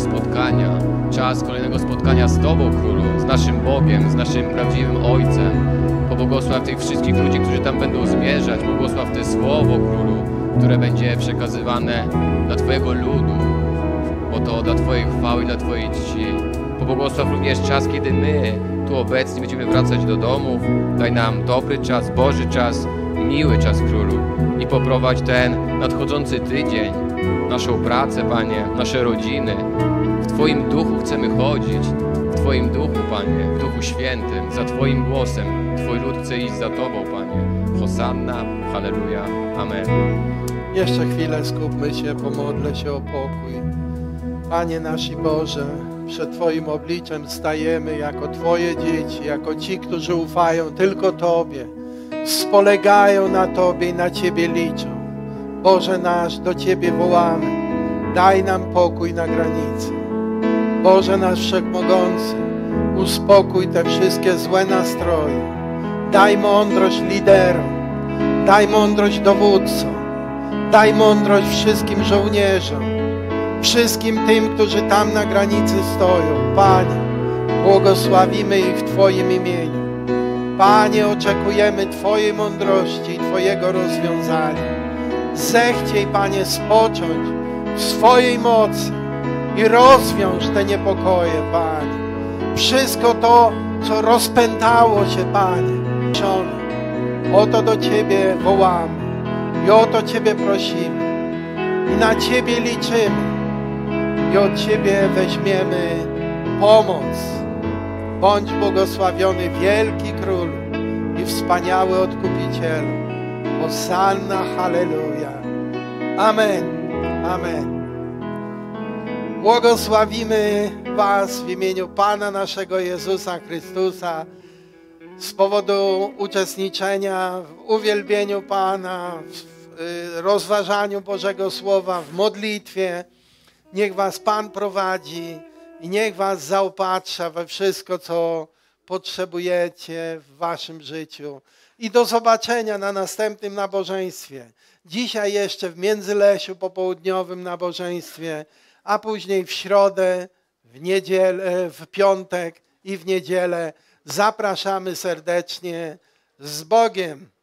spotkania z Tobą, Królu, z naszym Bogiem, z naszym prawdziwym Ojcem. Pobłogosław tych wszystkich ludzi, którzy tam będą zmierzać. Pobłogosław te słowo, Królu, które będzie przekazywane dla Twojego ludu, bo to dla Twojej chwały i dla Twojej czci. Pobłogosław również czas, kiedy my tu obecni będziemy wracać do domów. Daj nam dobry czas, Boży czas, miły czas, Królu, i poprowadź ten nadchodzący tydzień, naszą pracę, Panie, nasze rodziny. W Twoim duchu chcemy chodzić, w Twoim duchu, Panie, w Duchu Świętym, za Twoim głosem. Twój lud chce iść za Tobą, Panie. Hosanna, halleluja, amen. Jeszcze chwilę skupmy się, pomodlę się o pokój. Panie nasz i Boże, przed Twoim obliczem stajemy jako Twoje dzieci, jako ci, którzy ufają tylko Tobie. spolegają na Tobie i na Ciebie liczą. Boże nasz, do Ciebie wołamy. Daj nam pokój na granicy. Boże nasz Wszechmogący, uspokój te wszystkie złe nastroje. Daj mądrość liderom. Daj mądrość dowódcom. Daj mądrość wszystkim żołnierzom. Wszystkim tym, którzy tam na granicy stoją. Panie, błogosławimy ich w Twoim imieniu. Panie, oczekujemy Twojej mądrości i Twojego rozwiązania. Zechciej, Panie, spocząć w swojej mocy i rozwiąż te niepokoje, Panie. Wszystko to, co rozpętało się, Panie. Oto do Ciebie wołamy i o to Ciebie prosimy. I na Ciebie liczymy i od Ciebie weźmiemy pomoc. Bądź błogosławiony wielki Królu i wspaniały Odkupicielu. Hosanna, halleluja. Amen. Amen. Błogosławimy Was w imieniu Pana naszego Jezusa Chrystusa z powodu uczestniczenia w uwielbieniu Pana, w rozważaniu Bożego Słowa, w modlitwie. Niech Was Pan prowadzi i niech Was zaopatrza we wszystko, co potrzebujecie w Waszym życiu. I do zobaczenia na następnym nabożeństwie. Dzisiaj jeszcze w Międzylesiu popołudniowym nabożeństwie, a później w środę, w niedzielę, w piątek i w niedzielę. Zapraszamy serdecznie. Z Bogiem!